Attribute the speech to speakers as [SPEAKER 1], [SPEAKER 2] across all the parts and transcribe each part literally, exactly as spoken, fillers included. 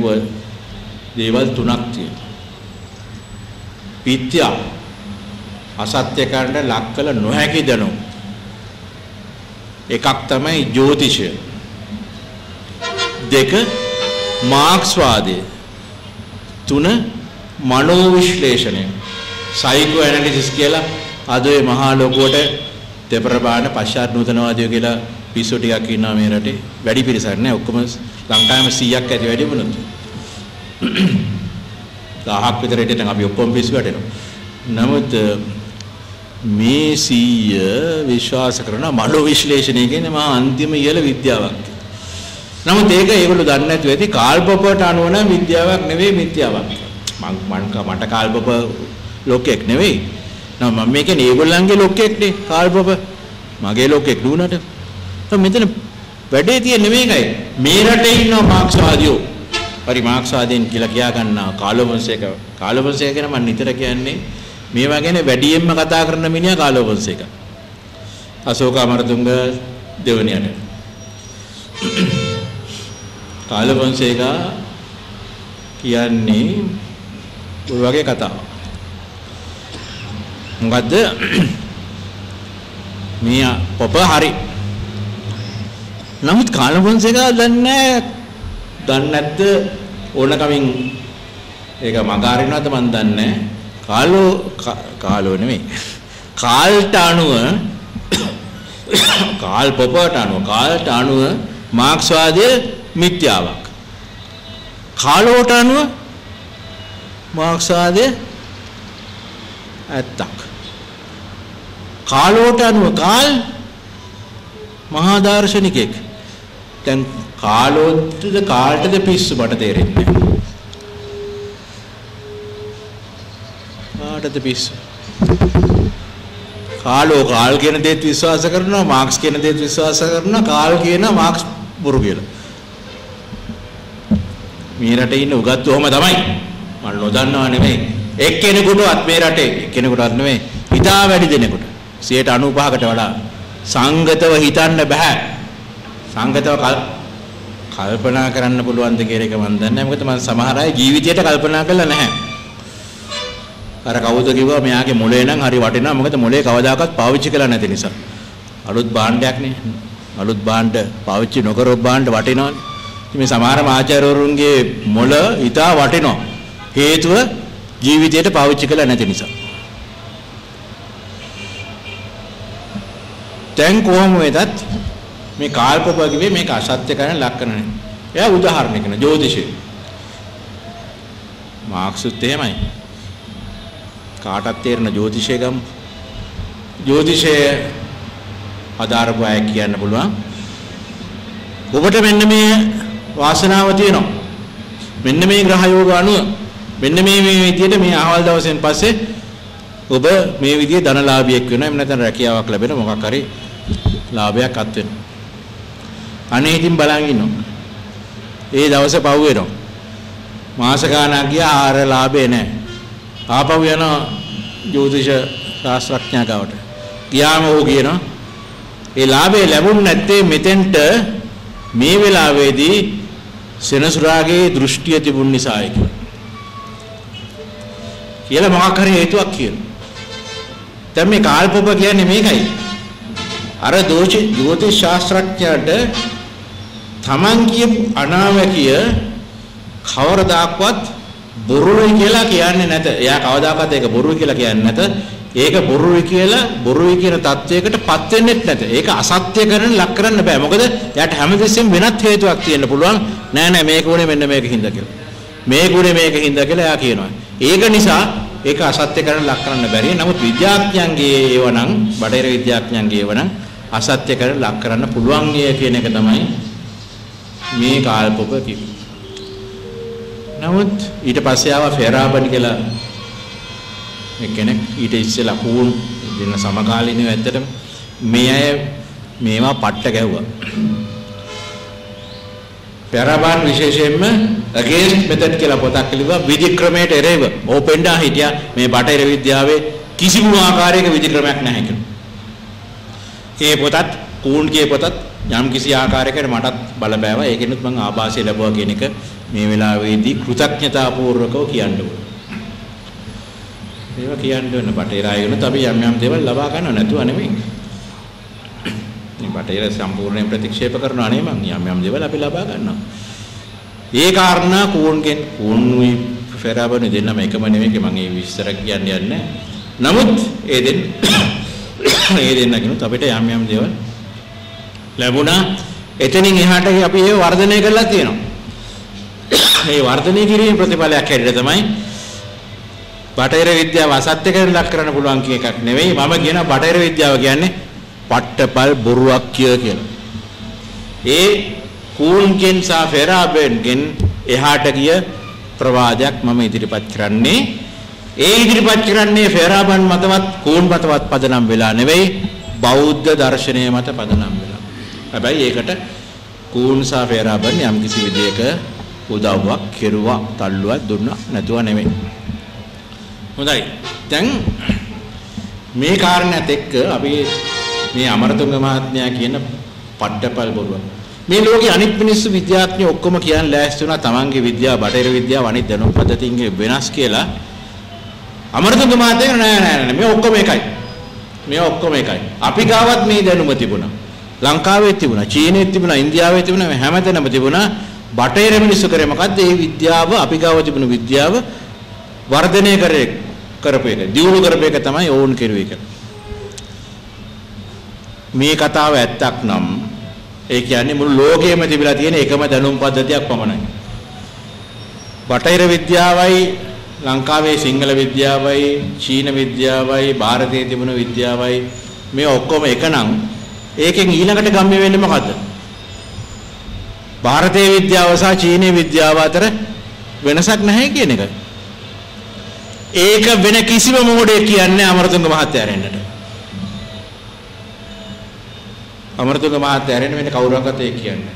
[SPEAKER 1] නොහැකුව දේවල් තුනක් තියෙනවා. විද්‍යාව අසත්‍ය කරන්න ලක් කළ නොහැකි දැනුම. එකක් තමයි ජ්‍යොතිෂය. දෙක මාක්ස්වාදය. තුන මනෝ විශ්ලේෂණය. සයිකෝ ඇනලිසිස් කියලා අද ඒ මහා ලෝකෝට දෙපරබාන පශ්චාත් නූතනවාදියෝ කියලා පිස්සු ටිකක් ඉන්නවා මේ රටේ. වැඩි පිරිසක් නෑ. ඔක්කොම ලංකාවෙම සීයක් ඇති වැඩි වුණොත්. දහයක් විතර හිටියනම් අපි ඔක්කොම පිස්සු වැටෙනවා. නමුත් මේ සීය විශ්වාස කරන මනෝ විශ්ලේෂණය කියන්නේ මහා අන්තිම ඉහළ විද්‍යාවක්. නමුත් ඒක ඒගොල්ලෝ දන්නේ නැතුව ඇති කාල්පපට අනුව නම් විද්‍යාවක් නෙවෙයි මිත්‍යාවක්. මං මට කාල්පප ලෝකයක් නෙවෙයි. නම මම මේ කියන්නේ ඒගොල්ලන්ගේ ලෝකයක් නේ කාල්පප. මගේ ලෝකයක් නුනට. તો මෙතන වැඩේ තියෙන්නේ මේකයි. මේ රටේ ඉන්න මාක්ස්වාදියෝ පරි මාක්ස්වාදීන් කියලා කියා ගන්නා කාලෝවංශයක කාලෝවංශය ගැන මම නිතර කියන්නේ මේවා ගැන වැඩියෙන්ම කතා කරන මිනිහා කාලෝවංශයක. අශෝක අමරතුංග දෙවණියට. කාලෝවංශයක කියන්නේ ඔය වගේ කතාවක්. මොකද්ද? මේ පොප හරි. නමුත් කාලෝවංශයක දන්නේ දන්නේ නැද්ද ඕනකමින් ඒක මග අරිනවද මන් දන්නේ නැහැ. කාලෝ කාලෝ නෙමෙයි. කාල්ට අනුව කාල් පොපට අනුව කාල්ට අනුව මාක්ස්වාදය මිත්‍යාවක්. කාලෝට අනුව මාක්ස්වාදය ඇත්තක්. කාලෝට අනුව කාල් මහා දාර්ශනිකයෙක්. දැන් කාලෝටද කාල්ටද පිස්සු මට තේරෙන්නේ නැහැ. කාටද පිස්සු? කාලෝ කාල් කියන දේත් විශ්වාස කරනවා, මාක්ස් කියන දේත් විශ්වාස කරනවා, කාල් කියන මාක්ස් බොරු කියලා. මේ රටේ ඉන්න උගත්තු ඔහම තමයි. මම නොදන්නව නෙමෙයි. එක්කෙනෙකුටවත් මේ රටේ එක්කෙනෙකුටවත් නෙමෙයි. හිතා වැඩි දෙනෙකුට සියයට අනූපහකට වඩා සංගතව හිතන්න බෑ. සංගතව කල්පනා කරන්න පුළුවන්ද කියලා එක මම දන්නේ නැහැ. මොකද මම සමහර අය ජීවිතයට කල්පනා කරලා නැහැ. අර කවුද කිව්වා මෙයාගේ මොලේ නම් හරි වටිනවා. මොකද මොලේ කවදාකවත් පාවිච්චි කරලා නැති නිසා. අලුත් භාණ්ඩයක් නේ. අලුත් භාණ්ඩ පාවිච්චි නොකරොත් භාණ්ඩ වටිනවනේ. මේ සමහර ආචාර්යවරුන්ගේ මොළ ඉතා වටිනවා. හේතුව ජීවිතයට පාවිච්චි කරලා නැති නිසා. දැන් කොහොම වෙතත් මේ කාල්පප කිව්වේ මේක අසත්‍ය කරන ලක්ෂණ. එයා උදාහරණයක් න ජ්‍යොතිෂය. මාක්ස්ුත් එහෙමයි. කාටත් තේරෙන ජ්‍යොතිෂය ගම් ජ්‍යොතිෂය ආධාරපු අය කියන්න පුළුවන්. ඔබට මෙන්න මේ වාසනාව තියෙනවා. මෙන්න මේ ග්‍රහ යෝග අනුව මෙන්න මේ මේ විදිහට මේ ආවල් දවසෙන් පස්සේ ඔබ මේ විදිහේ ධනලාභියෙක් වෙනවා. එහෙම නැත්නම් රැකියාවක් ලැබෙන මොකක් හරි ලාභයක් අත් වෙනවා. අනේ ඉතින් බලන් ඉන්නවා. ඒ දවසේ පව් වෙනවා. මාස ගාණක් ගියා ආර ලාභේ නැහැ. ආපහු යන ජ්‍යොතිෂ ශාස්ත්‍රඥයා ගාවට. ගියාම ਉਹ කියනවා ඒ ලාභේ ලැබුණ නැත්තේ මෙතෙන්ට මේ වෙලාවේදී සෙනසුරාගේ දෘෂ්ටිය තිබුණ නිසායි කියලා. කියලා මොකක් හරි හේතුවක් කියනවා. දැන් මේ කාල්පප කියන්නේ මේකයි. අර දෝෂ ජ්‍යොතිෂ ශාස්ත්‍රඥයාට තමන් කියපු අනාවැකිය කවරදාක්වත් බොරුයි කියලා කියන්නේ නැත. එයා කවදාකවත් ඒක බොරුයි කියලා කියන්නේ නැත. ඒක බොරුයි කියලා බොරුයි කියන தත්වයකටපත් වෙන්නෙත් නැත. ඒක අසත්‍ය කරන ලක් කරන්න බෑ. මොකද එයාට හැමතිස්සෙම වෙනත් හේතුවක් තියෙන්න පුළුවන්. නෑ නෑ මේක උනේ මෙන්න මේක හින්දා කියලා. මේක උනේ මේක හින්දා කියලා එයා කියනවා. ඒක නිසා ඒක අසත්‍ය කරන ලක් කරන්න බැරි. නමුත් විද්‍යාඥයන්ගේ ඒවනම් බටහිර විද්‍යාඥයන්ගේ ඒවනම් අසත්‍ය කරන ලක් කරන්න පුළුවන් කියන එක තමයි මේ කාල්පප කිව්වේ. නමුත් ඊට පස්සේ ආවා ෆෙරාබන් කියලා කෙනෙක් ඊට ඉස්සෙල්ලා කූන් දෙන්න සමකාලීනව ඇත්තටම මේ අය මේවා පට්ට ගැහුවා. ෆෙරාබන් විශේෂයෙන්ම against method කියලා පොතක් ලිව්වා විධික්‍රමයට එරෙහිව ඕපෙන්ඩා හිටියා මේ බටහිර විද්‍යාවේ කිසිම ආකාරයක විධික්‍රමයක් නැහැ කියලා. ඒ පොතත් කූන්ගේ පොතත් යම් කිසි ආකාරයකට මටත් බලපෑවා. ඒකෙනුත් මම ආభాසය ලැබුවා කියන එක මේ වෙලාවේදී කෘතඥතාපූර්වකව කියන්න ඕන. ඒවා කියන්න ඕන බටේර ආයුනත් අපි යම් යම් දේවල් ලබා ගන්නව නැතුව නෙමෙයි. මේ බටේර සම්පූර්ණයෙන් ප්‍රතික්ෂේප කරනවා නෙමෙයි මං යම් යම් දේවල් අපි ලබා ගන්නවා. ඒ කාරණා කෝන්ගෙන් කෝන්ුයි ෆෙරාබනු දෙන්නම එකම නෙමෙයි මම ඒ විස්තර කියන්න යන්නේ. නමුත් ඒ දෙන්න ඒ දෙන්න කිනුත් අපිට යම් යම් දේවල් ලැබුණා. එතනින් එහාට අපි ඒව වර්ධනය කරලා තියෙනවා. මේ වර්ධනය කිරීමේ ප්‍රතිඵලයක් හැටියට තමයි බටහිර විද්‍යාව අසත්‍යකරණ ලක් කරන්න පුළුවන් කියන එකක් නෙවෙයි මම කියන බටහිර විද්‍යාව කියන්නේ පට්ටපල් බොරුවක් කියලා. ඒ කූන්ගෙන් සහ ෆෙරාබෙන්ගෙන් එහාට ගිය ප්‍රවාදයක් මම ඉදිරිපත් කරන්නේ. ඒ ඉදිරිපත් කරන්නේ ෆෙරාබන් මතවත් කූන් මතවත් පදනම් වෙලා නෙවෙයි බෞද්ධ දර්ශනය මත පදනම් වෙලා. හැබැයි ඒකට කූන් සහ ෆෙරාබන් යම් කිසි විදියක උදව්වක් කෙරුවා තල්ලුවක් දුන්නා නැතුව නෙවෙයි. හොඳයි. දැන් මේ කාරණාත් එක්ක අපි මේ අමරතුංග මහත්මයා කියන පට්ටපල් බොරුව මේ ලෝකේ අනිත් මිනිස්සු විද්‍යාඥයෝ ඔක්කොම කියන්නේ ලෑස්ති වුණා තමන්ගේ විද්‍යාව බටහිර විද්‍යාව අනිත් දැනුම් පද්ධතියින්ගේ වෙනස් කියලා. අමරතුංග මහත්මයා නෑ නෑ නෑ මේ ඔක්කොම එකයි. මේ ඔක්කොම එකයි. අපි ගාවත් මේ දැනුම තිබුණා. ලංකාවේ තිබුණා, චීනයේ තිබුණා, ඉන්දියාවේ තිබුණා, හැමතැනම තිබුණා. බටහිර මිනිස්සු කරේ මොකද්ද? මේ විද්‍යාව අපි ගාව තිබුණු විද්‍යාව වර්ධනය කරේ කරපු එක. දියුණු කරපු එක තමයි ඕන් කෙරුවේ කියලා. මේ කතාව ඇත්තක් නම් ඒ කියන්නේ මුළු ලෝකෙම තිබිලා තියෙන එකම දැනුම් පද්ධතියක් පමණයි. බටහිර විද්‍යාවයි ලංකාවේ සිංහල විද්‍යාවයි චීන විද්‍යාවයි ಭಾರತයේ තිබුණු විද්‍යාවයි මේ ඔක්කොම එකනම් ඒකෙන් ඊළඟට ගම්ම්‍ය වෙන්නේ මොකද්ද? ಭಾರತයේ විද්‍යාව සහ චීනයේ විද්‍යාව අතර වෙනසක් නැහැ කියන එක. ඒක වෙන කිසිම මොඩේ කියන්නේ අමරතුංග මහත්තයා රෙන්නට. අමරතුංග මහත්තයා රෙන්න වෙන කවුරුවක්වත් ඒක කියන්නේ.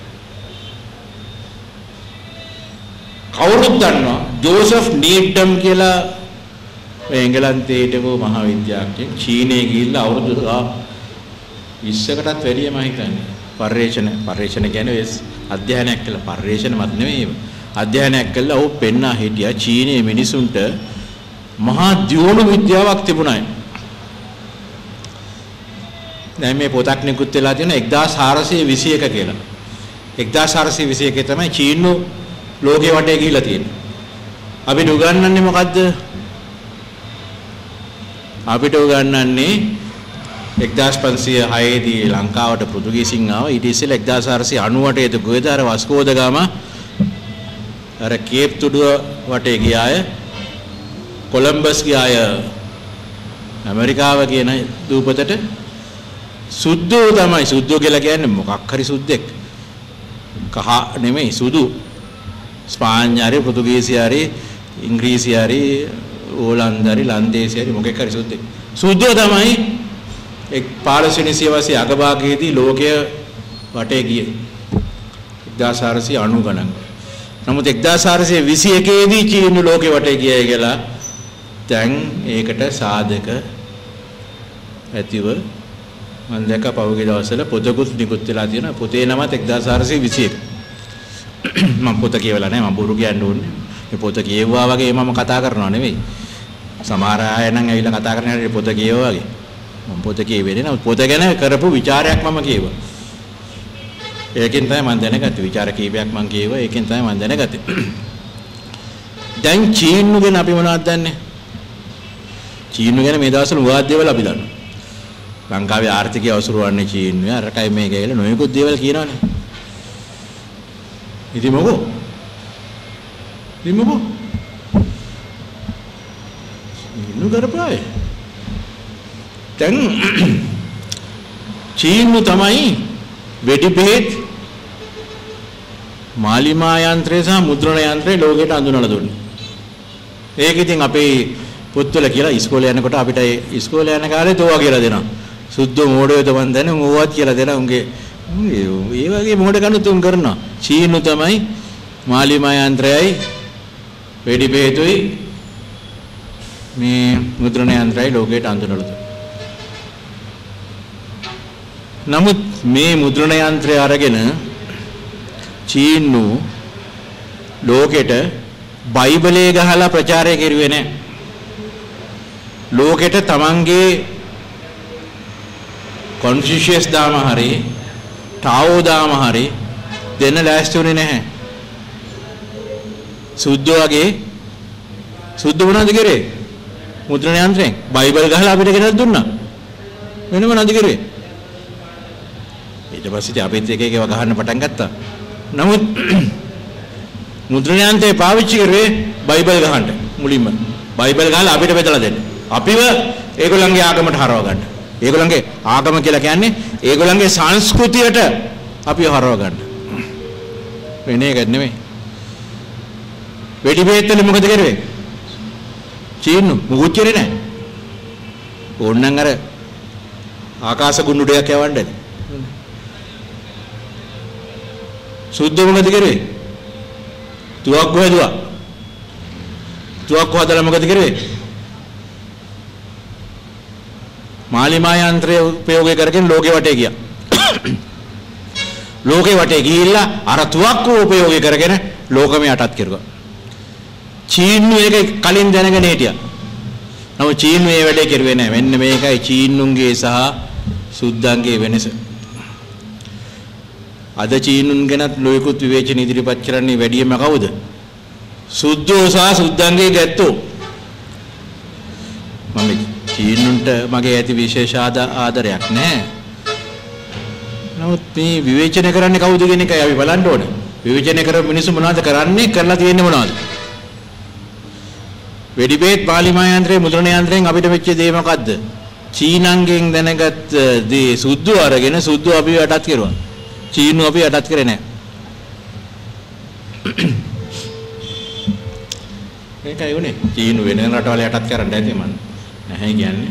[SPEAKER 1] කවුරුත් දන්නවා ජෝසප් නීඩ්ඩම් කියලා මේ එංගලන්තයේ හිටපු මහා විද්‍යාඥයෙක් චීනයේ ගිහිල්ලා අවුරුදු විස්සකටත් වැඩිය මම හිතන්නේ පර්යේෂණ පර්යේෂණ කියන්නේ අධ්‍යයනයක් කළා පර්යේෂණ මත නෙමෙයි අධ්‍යයනයක් කළා ਉਹ පෙන්නා හිටියා චීනයේ මිනිසුන්ට මහා දියුණු විද්‍යාවක් තිබුණා. දැන් මේ පොතක් නිකුත් වෙලා තියෙන එක්දාස් හාරසිය විසි එක කියලා. එක්දාස් හාරසිය විසි එකේ තමයි චීනු ලෝකේ වටේ ගිහිලා තියෙන්නේ. අපිට උගන්වන්නේ මොකද්ද? අපිට උගන්වන්නේ එක්දාස් පන්සිය හය දී ලංකාවට පෘතුගීසින් ආවා. ඊට ඉස්සෙල්ලා එක්දාස් හාරසිය අනූඅට දී ගෝදාර වස්කෝ ද ගාමා අර කේප් තුඩුව වටේ ගියාය. කොලම්බස් ගියාය ඇමරිකාව කියන දූපතට. සුද්දෝ තමයි සුද්දෝ කියලා කියන්නේ මොකක් හරි සුද්දෙක්. කහ නෙමෙයි සුදු. ස්පාඤ්ඤ හරි පෘතුගීසි හරි ඉංග්‍රීසි හරි ඕලන්ද හරි ලන්දේසි හරි මොකෙක් හරි සුද්දෙක්. සුද්දෝ තමයි එක් පාරසිනි සියවසේ අගභාගයේදී ලෝකය වටේ ගියේ. එක්දාස් හාරසිය අනූ ගණන්. නමුත් එක්දාස් හාරසිය විසි එකේ දී චීන ලෝකෙ වටේ ගියයි කියලා දැන් ඒකට සාධක ඇතිව මම දැක්ක පහුගිය දවස්වල පොතකුත් නිකුත් වෙලා තියෙනවා. පොතේ නමත් එක්දාස් හාරසිය විසි එක. මම පොත කියවලා නැහැ. මම බොරු කියන්න ඕනේ. මේ පොත කියවුවා වගේ මම කතා කරනවා නෙවෙයි. සමහර අය නම් ඇවිල්ලා කතා කරන හැටි පොත කියවුවා වගේ. මම පොත කියවෙන්නේ නැහැ. පොත ගැන කරපු ਵਿਚාරයක් මම කියවුවා. ඒකෙන් තමයි මම දැනගත්තේ. ਵਿਚාර කීපයක් මම කියවුවා. ඒකෙන් තමයි මම දැනගත්තේ. දැන් චීනු ගැන අපි මොනවද දන්නේ? චීනු ගැන මේ දවස්වල මොනවද දේවල් අපි දන්නවා. ලංකාවේ ආර්ථිකය අවසුරුවන්නේ චීනුවේ අරකයි මේක කියලා නොයෙකුත් දේවල් කියනවනේ. ඉතින් මොකෝ? ඉතින් මොකෝ? චීනු කරපායි. දැන් චීනු තමයි වෙඩි බෙහෙත් මාලිමා යන්ත්‍රය සහ මුද්‍රණ යන්ත්‍රය ලෝකයට අඳුනලා දුන්නේ. ඒක ඉතින් අපේ පොත්වල කියලා ඉස්කෝලේ යනකොට අපිට ඉස්කෝලේ යන කාලේ තෝවා කියලා දෙනවා. සුද්ධ මෝඩයෝ තමන් දැන මොකවත් කියලා දෙනවා. උන්ගේ ඒ වගේ මෝඩ කනුත් උන් කරනවා. චීනු තමයි මාලිමා යන්ත්‍රයයි වෙඩි බෙහෙතුයි මේ මුද්‍රණ යන්ත්‍රයයි ලෝකයට අඳුනලා දුන්නේ. නමුත් මේ මුද්‍රණ යන්ත්‍රය අරගෙන චීනු ලෝකෙට බයිබලයේ ගහලා ප්‍රචාරය කෙරුවේ නැහැ. ලෝකෙට තමන්ගේ කොන්ෆියස් දාම හරි ටාවෝ දාම හරි දෙන්න ලෑස්ති වුණේ නැහැ. සුද්ධ වගේ සුද්ධ මොනවද කරේ? මුද්‍රණ යන්ත්‍රයෙන් බයිබල් ගහලා අපිට ගෙනත් දුන්නා. වෙන මොනවද කරේ? ඊට පස්සේ අපිත් එක එක ඒවා ගහන්න පටන් ගත්තා. නමුත් මුද්‍රණ යන්ත්‍රය පාවිච්චි කරේ බයිබල් ගහන්න මුලින්ම. බයිබල් ගහලා අපිට බෙදලා දෙන්න. අපිව ඒගොල්ලන්ගේ ආගමට හරව ගන්න. ඒගොල්ලන්ගේ ආගම කියලා කියන්නේ ඒගොල්ලන්ගේ සංස්කෘතියට අපිව හරව ගන්න. වෙන එකක් නෙමෙයි. වෙඩි බේත්තල මොකද කරේ? චීනු මුකුත් කරේ නැහැ. ඕන්නම් අර ආකාශ ගුණුඩයක් යවන්නද? සුද්ධ මොකද කරේ? තුවක්කු හැදුවා. තුවක්කු හදලා මොකද කරේ? මාලිමා යන්ත්‍රය උපයෝගය කරගෙන ලෝකේ වටේ ගියා. ලෝකේ වටේ ගිහිල්ලා අර තුවක්කු උපයෝගය කරගෙන ලෝකෙම යටත් කෙරුවා. චීනු එක කලින් දැනගෙන හිටියා. නමුත් චීනු මේ වැඩේ කෙරුවේ නැහැ. මෙන්න මේකයි චීනුන්ගේ සහ සුද්ධන්ගේ වෙනස. අද චීනුන් ගැනත් ලෝකුත් විවේචන ඉදිරිපත් කරන්නේ වැඩියම කවුද? සුද්ධෝ සහ සුද්ධන්ගේ ගැත්තෝ. මම චීනුන්ට මගේ ඇති විශේෂ ආදරයක් නැහැ. නමුත් මේ විවේචනය කරන්නේ කවුද කියන එකයි අපි බලන්න ඕනේ. විවේචනය කරන මිනිස්සු මොනවද කරන්නේ? කරලා තියෙන්නේ මොනවද? වෙඩිබේත් පාලිමා යන්ත්‍රයේ මුද්‍රණ යන්ත්‍රයෙන් අපිට වෙච්ච දේ මොකද්ද? චීනංගෙන් දැනගත් දේ සුද්ධ අරගෙන සුද්ධ අපි යටත් කරුවා. චීනු අපි යටත් කරේ නැහැ. ඒකයි උනේ. චීනු වෙන රටවල යටත් කරන්න ඇති මන්. නැහැ කියන්නේ.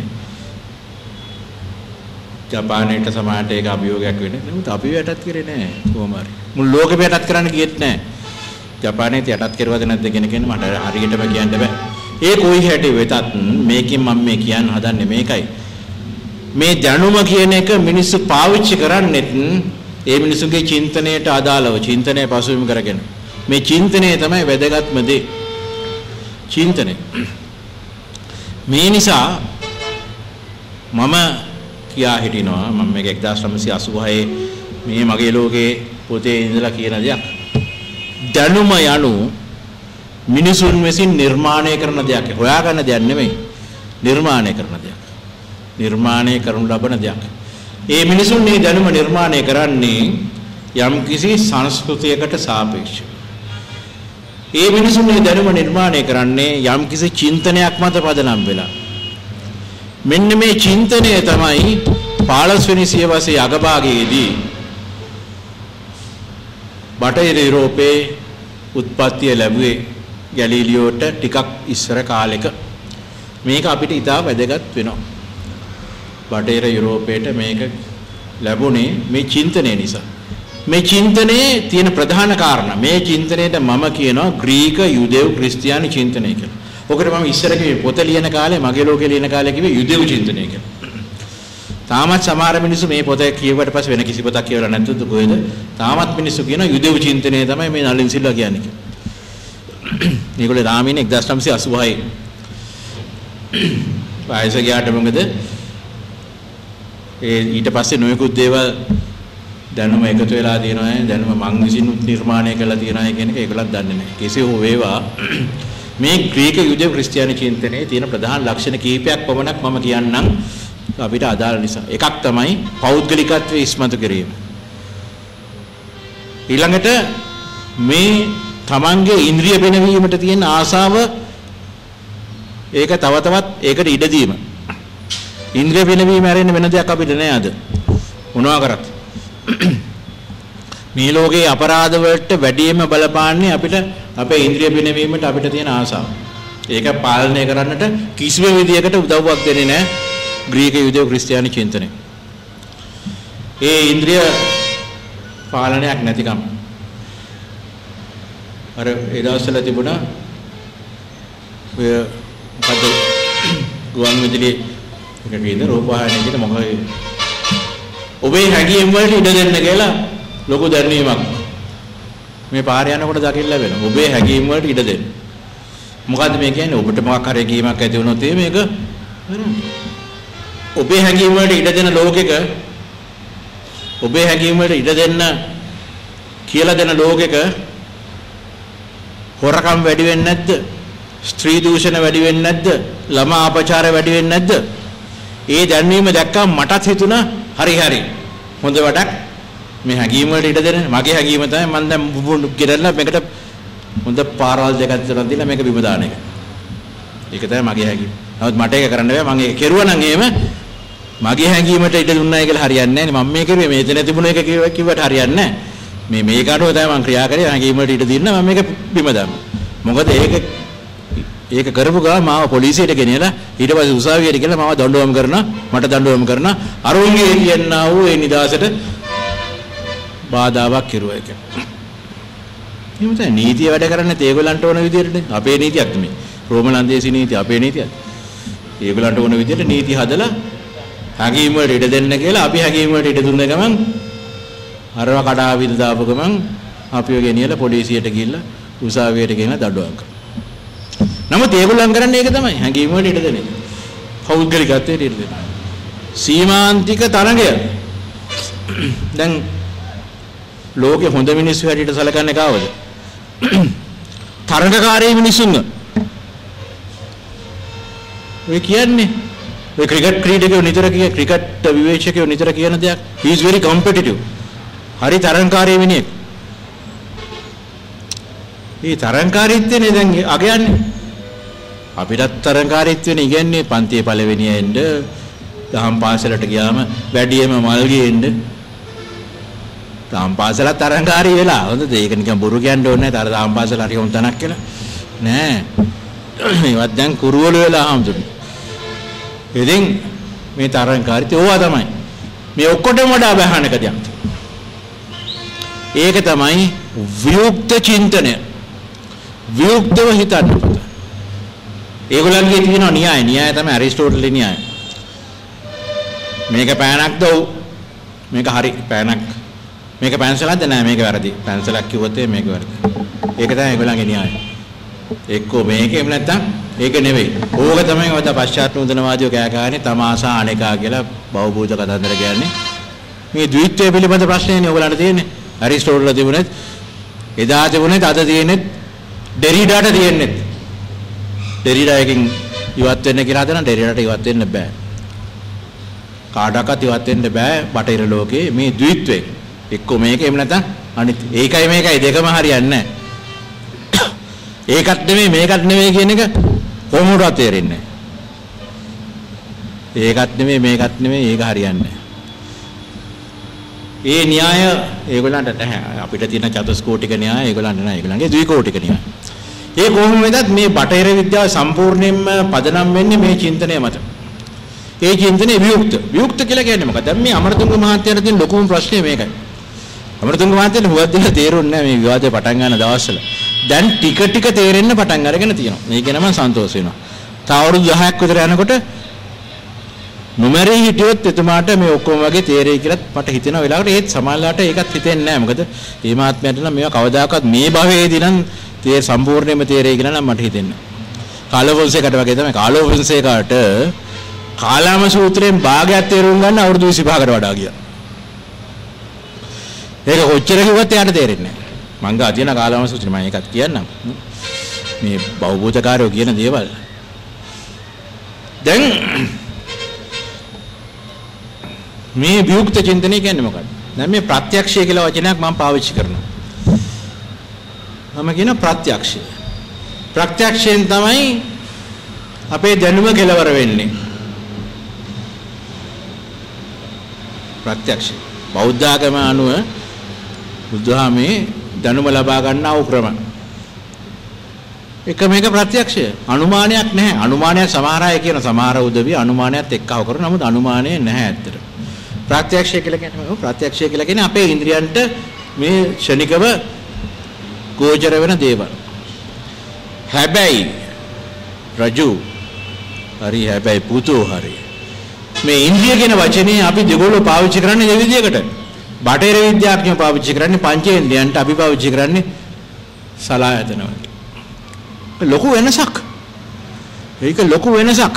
[SPEAKER 1] ජපානයට සමානට ඒක අභියෝගයක් වෙන්නේ. නමුත් අපි යටත් කරේ නැහැ කොහොම හරි. මුළු ලෝකෙම යටත් කරන්න ගියෙත් නැහැ. ජපානයේත් යටත් කරුවද නැද්ද කියන කෙන මට හරියටම කියන්න බෑ. ඒ කොයි හැටි වෙතත් මේකෙන් මම මේ කියන්න හදන්නේ මේකයි. මේ දැනුම කියන එක මිනිස්සු පාවිච්චි කරන්නේත් ඒ මිනිසුන්ගේ චින්තනයට අදාළව චින්තනය පසුබිම කරගෙන. මේ චින්තනය තමයි වැදගත්ම දේ. චින්තනය. මේ නිසා මම කියා හිටිනවා මම මේක එක්දාස් නවසිය අසූහය මේ මගේ ලෝකේ පොතේ ඉඳලා කියන දෙයක්. දැනුම යනු මිනිසුන් විසින් නිර්මාණය කරන දෙයක්. හොයාගන්න දෙයක් නෙමෙයි. නිර්මාණය කරන දෙයක්. නිර්මාණය කරනු ලබන දෙයක්. ඒ මිනිසුන් මේ දැනුම නිර්මාණය කරන්නේ යම් කිසි සංස්කෘතියකට සාපේක්ෂව. ඒ මිනිසුන් මේ දැනුම නිර්මාණය කරන්නේ යම් කිසි චින්තනයක් මත පදනම් වෙලා. මෙන්න මේ චින්තනය තමයි පහළොස් වෙනි සියවසේ අගභාගයේදී බටහිර යුරෝපයේ උත්පත්තිය ලැබුවේ ගැලීලියෝට ටිකක් ඉස්සර කාලෙක. මේක අපිට ඉතා වැදගත් වෙනවා. බටහිර යුරෝපයට මේක ලැබුණේ මේ චින්තනය නිසා. මේ චින්තනයේ තියෙන ප්‍රධාන කාරණා මේ චින්තනයට මම කියනවා ග්‍රීක යුදෙව් ක්‍රිස්තියානි චින්තනය කියලා. ඔකට මම ඉස්සර කිව්වේ පොත ලියන කාලේ මගේ ලෝකේ ලියන කාලේ කිව්වේ යුදෙව් චින්තනය කියලා. තාමත් සමහර මිනිස්සු මේ පොත කියුවට පස්සේ වෙන කිසි පොතක් කියවලා නැත්නම් කොහෙද? තාමත් මිනිස්සු කියනවා යුදෙව් චින්තනය තමයි මේ නලින් සිල්වා කියන්නේ කියලා. මේගොල්ලෝ රාමීන එක්දාස් නවසිය අසූහය වයස ගියාට මොකද? ඒ ඊට පස්සේ නොයෙකුත් දේවල් දැනුම එකතු වෙලා තියෙනවා දැනුම මං විසින් නිර්මාණය කළා තියෙනවා කියන එක ඒගොල්ලන් දන්නේ නැහැ. කෙසේ හෝ වේවා මේ ග්‍රීක යුදෙව් ක්‍රිස්තියානි චින්තනයේ තියෙන ප්‍රධාන ලක්ෂණ කීපයක් පමණක් මම කියන්නම් අපිට අදාළ නිසා. එකක් තමයි පෞද්ගලිකත්වයේ ඉස්මතු කිරීම. ඊළඟට මේ තමන්ගේ ඉන්ද්‍රිය පෙනවීමට තියෙන ආසාව ඒක තව තවත් ඒකට ඉඩ දීම. ඉන්ද්‍රිය පෙනවීම හැරෙන්න වෙන දෙයක් අපිට නෑ අද. මොනවා කරත් මේ ලෝකේ අපරාධ වලට වැඩිම බලපාන්නේ අපිට අපේ ඉන්ද්‍රිය පෙනවීමට අපිට තියෙන ආසාව. ඒක පාලනය කරන්නට කිසිම විදියකට උදව්වක් දෙන්නේ නෑ ග්‍රීක යුදෙව් ක්‍රිස්තියානි චින්තනය. ඒ ඉන්ද්‍රිය පාලනයක් නැතිකම. අර ඒ දවස්වල තිබුණා ඔය මොකද ගුවන් විදුලි එකකේද රූපවාහිනියකට මොකද ඔබේ හැඟීම් වලට ඉඩ දෙන්න කියලා ලොකු දැන්වීමක්. මේ පාරේ යනකොට දකින්න ලැබෙනවා. ඔබේ හැඟීම් වලට ඉඩ දෙන්න. මොකද්ද මේ කියන්නේ? ඔබට මොකක් හරි හැඟීමක් ඇති වුණොත් මේක ඔබේ හැඟීම් වලට ඉඩ දෙන ලෝකෙක ඔබේ හැඟීම් වලට ඉඩ දෙන්න කියලා දෙන ලෝකෙක හොරකම් වැඩි වෙන්නේ නැද්ද? ස්ත්‍රී දූෂණ වැඩි වෙන්නේ නැද්ද? ළමා අපචාර වැඩි වෙන්නේ නැද්ද? ඒ දැන්වීම දැක්කම මටත් හිතුණා හරි හරි. හොඳ වැඩක්. මේ හැඟීම් වලට ඉඩ දෙන මගේ හැඟීම තමයි මම දැන් බුබුණු ගෙරලා මේකට හොඳ පාරවල් දෙකක් තුනක් දීලා මේක බිම දාන එක. ඒක තමයි මගේ හැඟීම. නමුත් මට ඒක කරන්න බෑ. මම ඒක කෙරුවා නම් එහෙම මගේ හැඟීමට ඉඩ දුන්නායි කියලා හරියන්නේ නැහැ නේ. මම මේ කරුවේ මේ දෙන තිබුණ එක කිව්වට හරියන්නේ නැහැ. මේ මේක අනුව තමයි මම ක්‍රියා කරේ. හැඟීම වලට ඉඩ දෙන්න මම මේක බිම දානවා. මොකද ඒක ඒක කරපු ගා මාව පොලිසියට ගෙනියලා ඊට පස්සේ උසාවියට ගිහලා මාව දඬුවම් කරනවා. මට දඬුවම් කරනවා. අරුන්ගේ කියනා වූ ඒ නිදාසට බාධාවක් කෙරුවා ඒක. එහෙම තමයි නීතිය වැඩ කරන්නේ ඒගොල්ලන්ට ඕන විදිහටනේ. අපේ නීතියක් නෙමෙයි. රෝමලන්දේසි නීතිය අපේ නීතියක්. ඒගොල්ලන්ට ඕන විදිහට නීති හදලා හැඟීම් වලට ඉඩ දෙන්න කියලා අපි හැඟීම් වලට ඉඩ දුන්න ගමන් අරව කඩා විද දාපු ගමන් අපිව ගෙනියලා පොලිසියට ගිහිල්ලා උසාවියට ගෙනලා දඬුවම් කරනවා. නමුත් ඒගොල්ලන් කරන්නේ ඒක තමයි. හැඟීම් වලට ඉඩ දෙන එක. පෞද්ගලිකත්වයට ඉඩ දෙනවා. සීමාන්තික තරඟය. දැන් ලෝකේ හොඳ මිනිස්සු හැටියට සැලකන්නේ කාවද? තරඟකාරී මිනිසුන්ව. ඔය කියන්නේ ඔය ක්‍රිකට් ක්‍රීඩකයෝ නිතර කිය ක්‍රිකට් විවේචකයෝ නිතර කියන දෙයක්. he is very competitive. හරි තරඟකාරී මිනිහෙක්. මේ තරඟකාරීත්වනේ දැන් අගයන්නේ. අපිටත් තරඟකාරීත්වනේ ඉගෙනන්නේ පන්තියේ පළවෙනිය එන්න දහම් පාසලට ගියාම වැඩියෙන්ම මල් ගේන්න. දහම් පාසල තරඟකාරී වෙලා. හොඳද? ඒක නිකන් බොරු කියන්න ඕනේ නැහැ. දහම් පාසල හරි හොඳ තැනක් කියලා. නෑ. මේවත් දැන් කුරුවල වෙලා ආම්තුනේ. ඉතින් මේ තරඟකාරීත්වය ඕවා තමයි. මේ ඔක්කොටම වඩා බහනක දෙයක්. ඒක තමයි වියුක්ත චින්තනය. වියුක්තව හිතන්න පුතා. ඒගොල්ලන්ගේ තියෙන න්‍යාය න්‍යාය තමයි ඇරිස්ටෝටල් න්‍යාය. මේක පෑනක්ද? ඔව්. මේක හරි පෑනක්. මේක පැන්සලක්ද? නෑ මේක වැරදි. පැන්සලක් කිව්වොත් මේක වැරදි. ඒක තමයි ඒගොල්ලන්ගේ න්‍යාය. එක්කෝ මේක එහෙම නැත්නම් ඒක නෙවෙයි. ඕක තමයි වද පශ්චාත් නූතනවාදීෝ කෑ ගහන්නේ තමාසා අනේකා කියලා බෞද්ධ කතන්දර කියන්නේ. මේ ද්විත්වය පිළිබඳ ප්‍රශ්නේනේ ඕගොල්ලන්ට තියෙන්නේ. ඇරිස්ටෝටල් තිබුණෙත් එදා තිබුණෙත් අද තියෙනෙත් ඩෙරිඩාට තියෙනෙත්. ඩෙරිඩා එකකින් ඉවත් වෙන්න කියලා හදන ඩෙරිඩාට ඉවත් වෙන්න බෑ. කාටවත් ඉවත් වෙන්න බෑ බටහිර ලෝකේ මේ ද්විත්වය. එක්කෝ මේක එහෙම නැත්නම් අනිත් ඒකයි මේකයි දෙකම හරියන්නේ නැහැ. ඒකත් නෙමෙයි මේකත් නෙමෙයි කියන එක කොහොමවත් තේරෙන්නේ නැහැ. ඒකත් නෙමෙයි මේකත් නෙමෙයි ඒක හරියන්නේ නැහැ. ඒ න්‍යාය ඒගොල්ලන්ට නැහැ. අපිට තියෙන චතුස්කෝටික න්‍යාය ඒගොල්ලන්ට නැහැ. ඒගොල්ලන්ගේ ද්විකෝටික න්‍යාය. ඒ කොහොම වෙතත් මේ බටහිර විද්‍යාව සම්පූර්ණයෙන්ම පදනම් වෙන්නේ මේ චින්තනය මත. ඒ චින්තනය වියුක්ත. වියුක්ත කියලා කියන්නේ මොකක්ද? දැන් මේ අමරතුංග මහත්තයාට තියෙන ලොකුම ප්‍රශ්නේ මේකයි. අමරතුංග මහත්තයාට හුවත් දෙන්න තේරුන්නේ නැහැ මේ විවාදේ පටන් ගන්න දවස්වල. දැන් ටික ටික තේරෙන්න පටන් අරගෙන තියෙනවා. මේක නම සන්තෝෂ වෙනවා. තව අවුරුදු දහයක් විතර යනකොට නොමරී හිටියොත් එතුමාට මේ ඔක්කොම වගේ තේරෙයි කියලා මට හිතෙන වෙලාවට ඒත් සමාජලාට ඒකත් හිතෙන්නේ නැහැ. මොකද මේ මාත්මයට නම් මේවා කවදාකවත් මේ භවයේදී නම් තේ සම්පූර්ණයෙන්ම තේරෙයි කියලා නම් මට හිතෙන්නේ. කාලෝවන්සේකට වගේ තමයි කාලෝවන්සේකට කාලාම සූත්‍රයෙන් භාගයක් තේරුම් ගන්න අවුරුදු විසිපහකට වඩා ගියා. ඒක කොච්චර කිව්වත් එයාට තේරෙන්නේ නැහැ. මං ගා තියෙන කාලාම සූත්‍රය මම ඒකත් කියන්නම්. මේ බෞද්ධකාරයෝ කියන දේවල්. දැන් මේ වියුක්ත චින්තනය කියන්නේ මොකක්ද? දැන් මේ ප්‍රත්‍යක්ෂය කියලා වචනයක් මම පාවිච්චි කරනවා. මම කියන ප්‍රත්‍යක්ෂය. ප්‍රත්‍යක්ෂයෙන් තමයි අපේ දැනුම කෙලවර වෙන්නේ. ප්‍රත්‍යක්ෂය. බෞද්ධ ආගම අනුව බුදුහාමේ දැනුම ලබා ගන්නා වූ ක්‍රම. එක මේක ප්‍රත්‍යක්ෂය. අනුමානයක් නැහැ. අනුමානයක් සමහර අය කියන සමහර උදවිය අනුමානයත් එක්කව කරන නමුත් අනුමානය නැහැ ඇත්තට. ප්‍රත්‍යක්ෂය කියලා කියන්නේ ප්‍රත්‍යක්ෂය කියලා කියන්නේ අපේ ඉන්ද්‍රියන්ට මේ ක්ෂණිකව ගෝචර වෙන දේවල්. හැබැයි රජු හරි හැබැයි පුතෝ හරි මේ ඉන්ද්‍රිය කියන වචනේ අපි දෙගොල්ලෝ පාවිච්චි කරන්නේ මේ විදිහකට. බටහිර විද්‍යාඥයෝ පාවිච්චි කරන්නේ පංචේන්ද්‍රයන්ට, අපි පාවිච්චි කරන්නේ සලායතන වලට. ලොකු වෙනසක්. ඒක ලොකු වෙනසක්.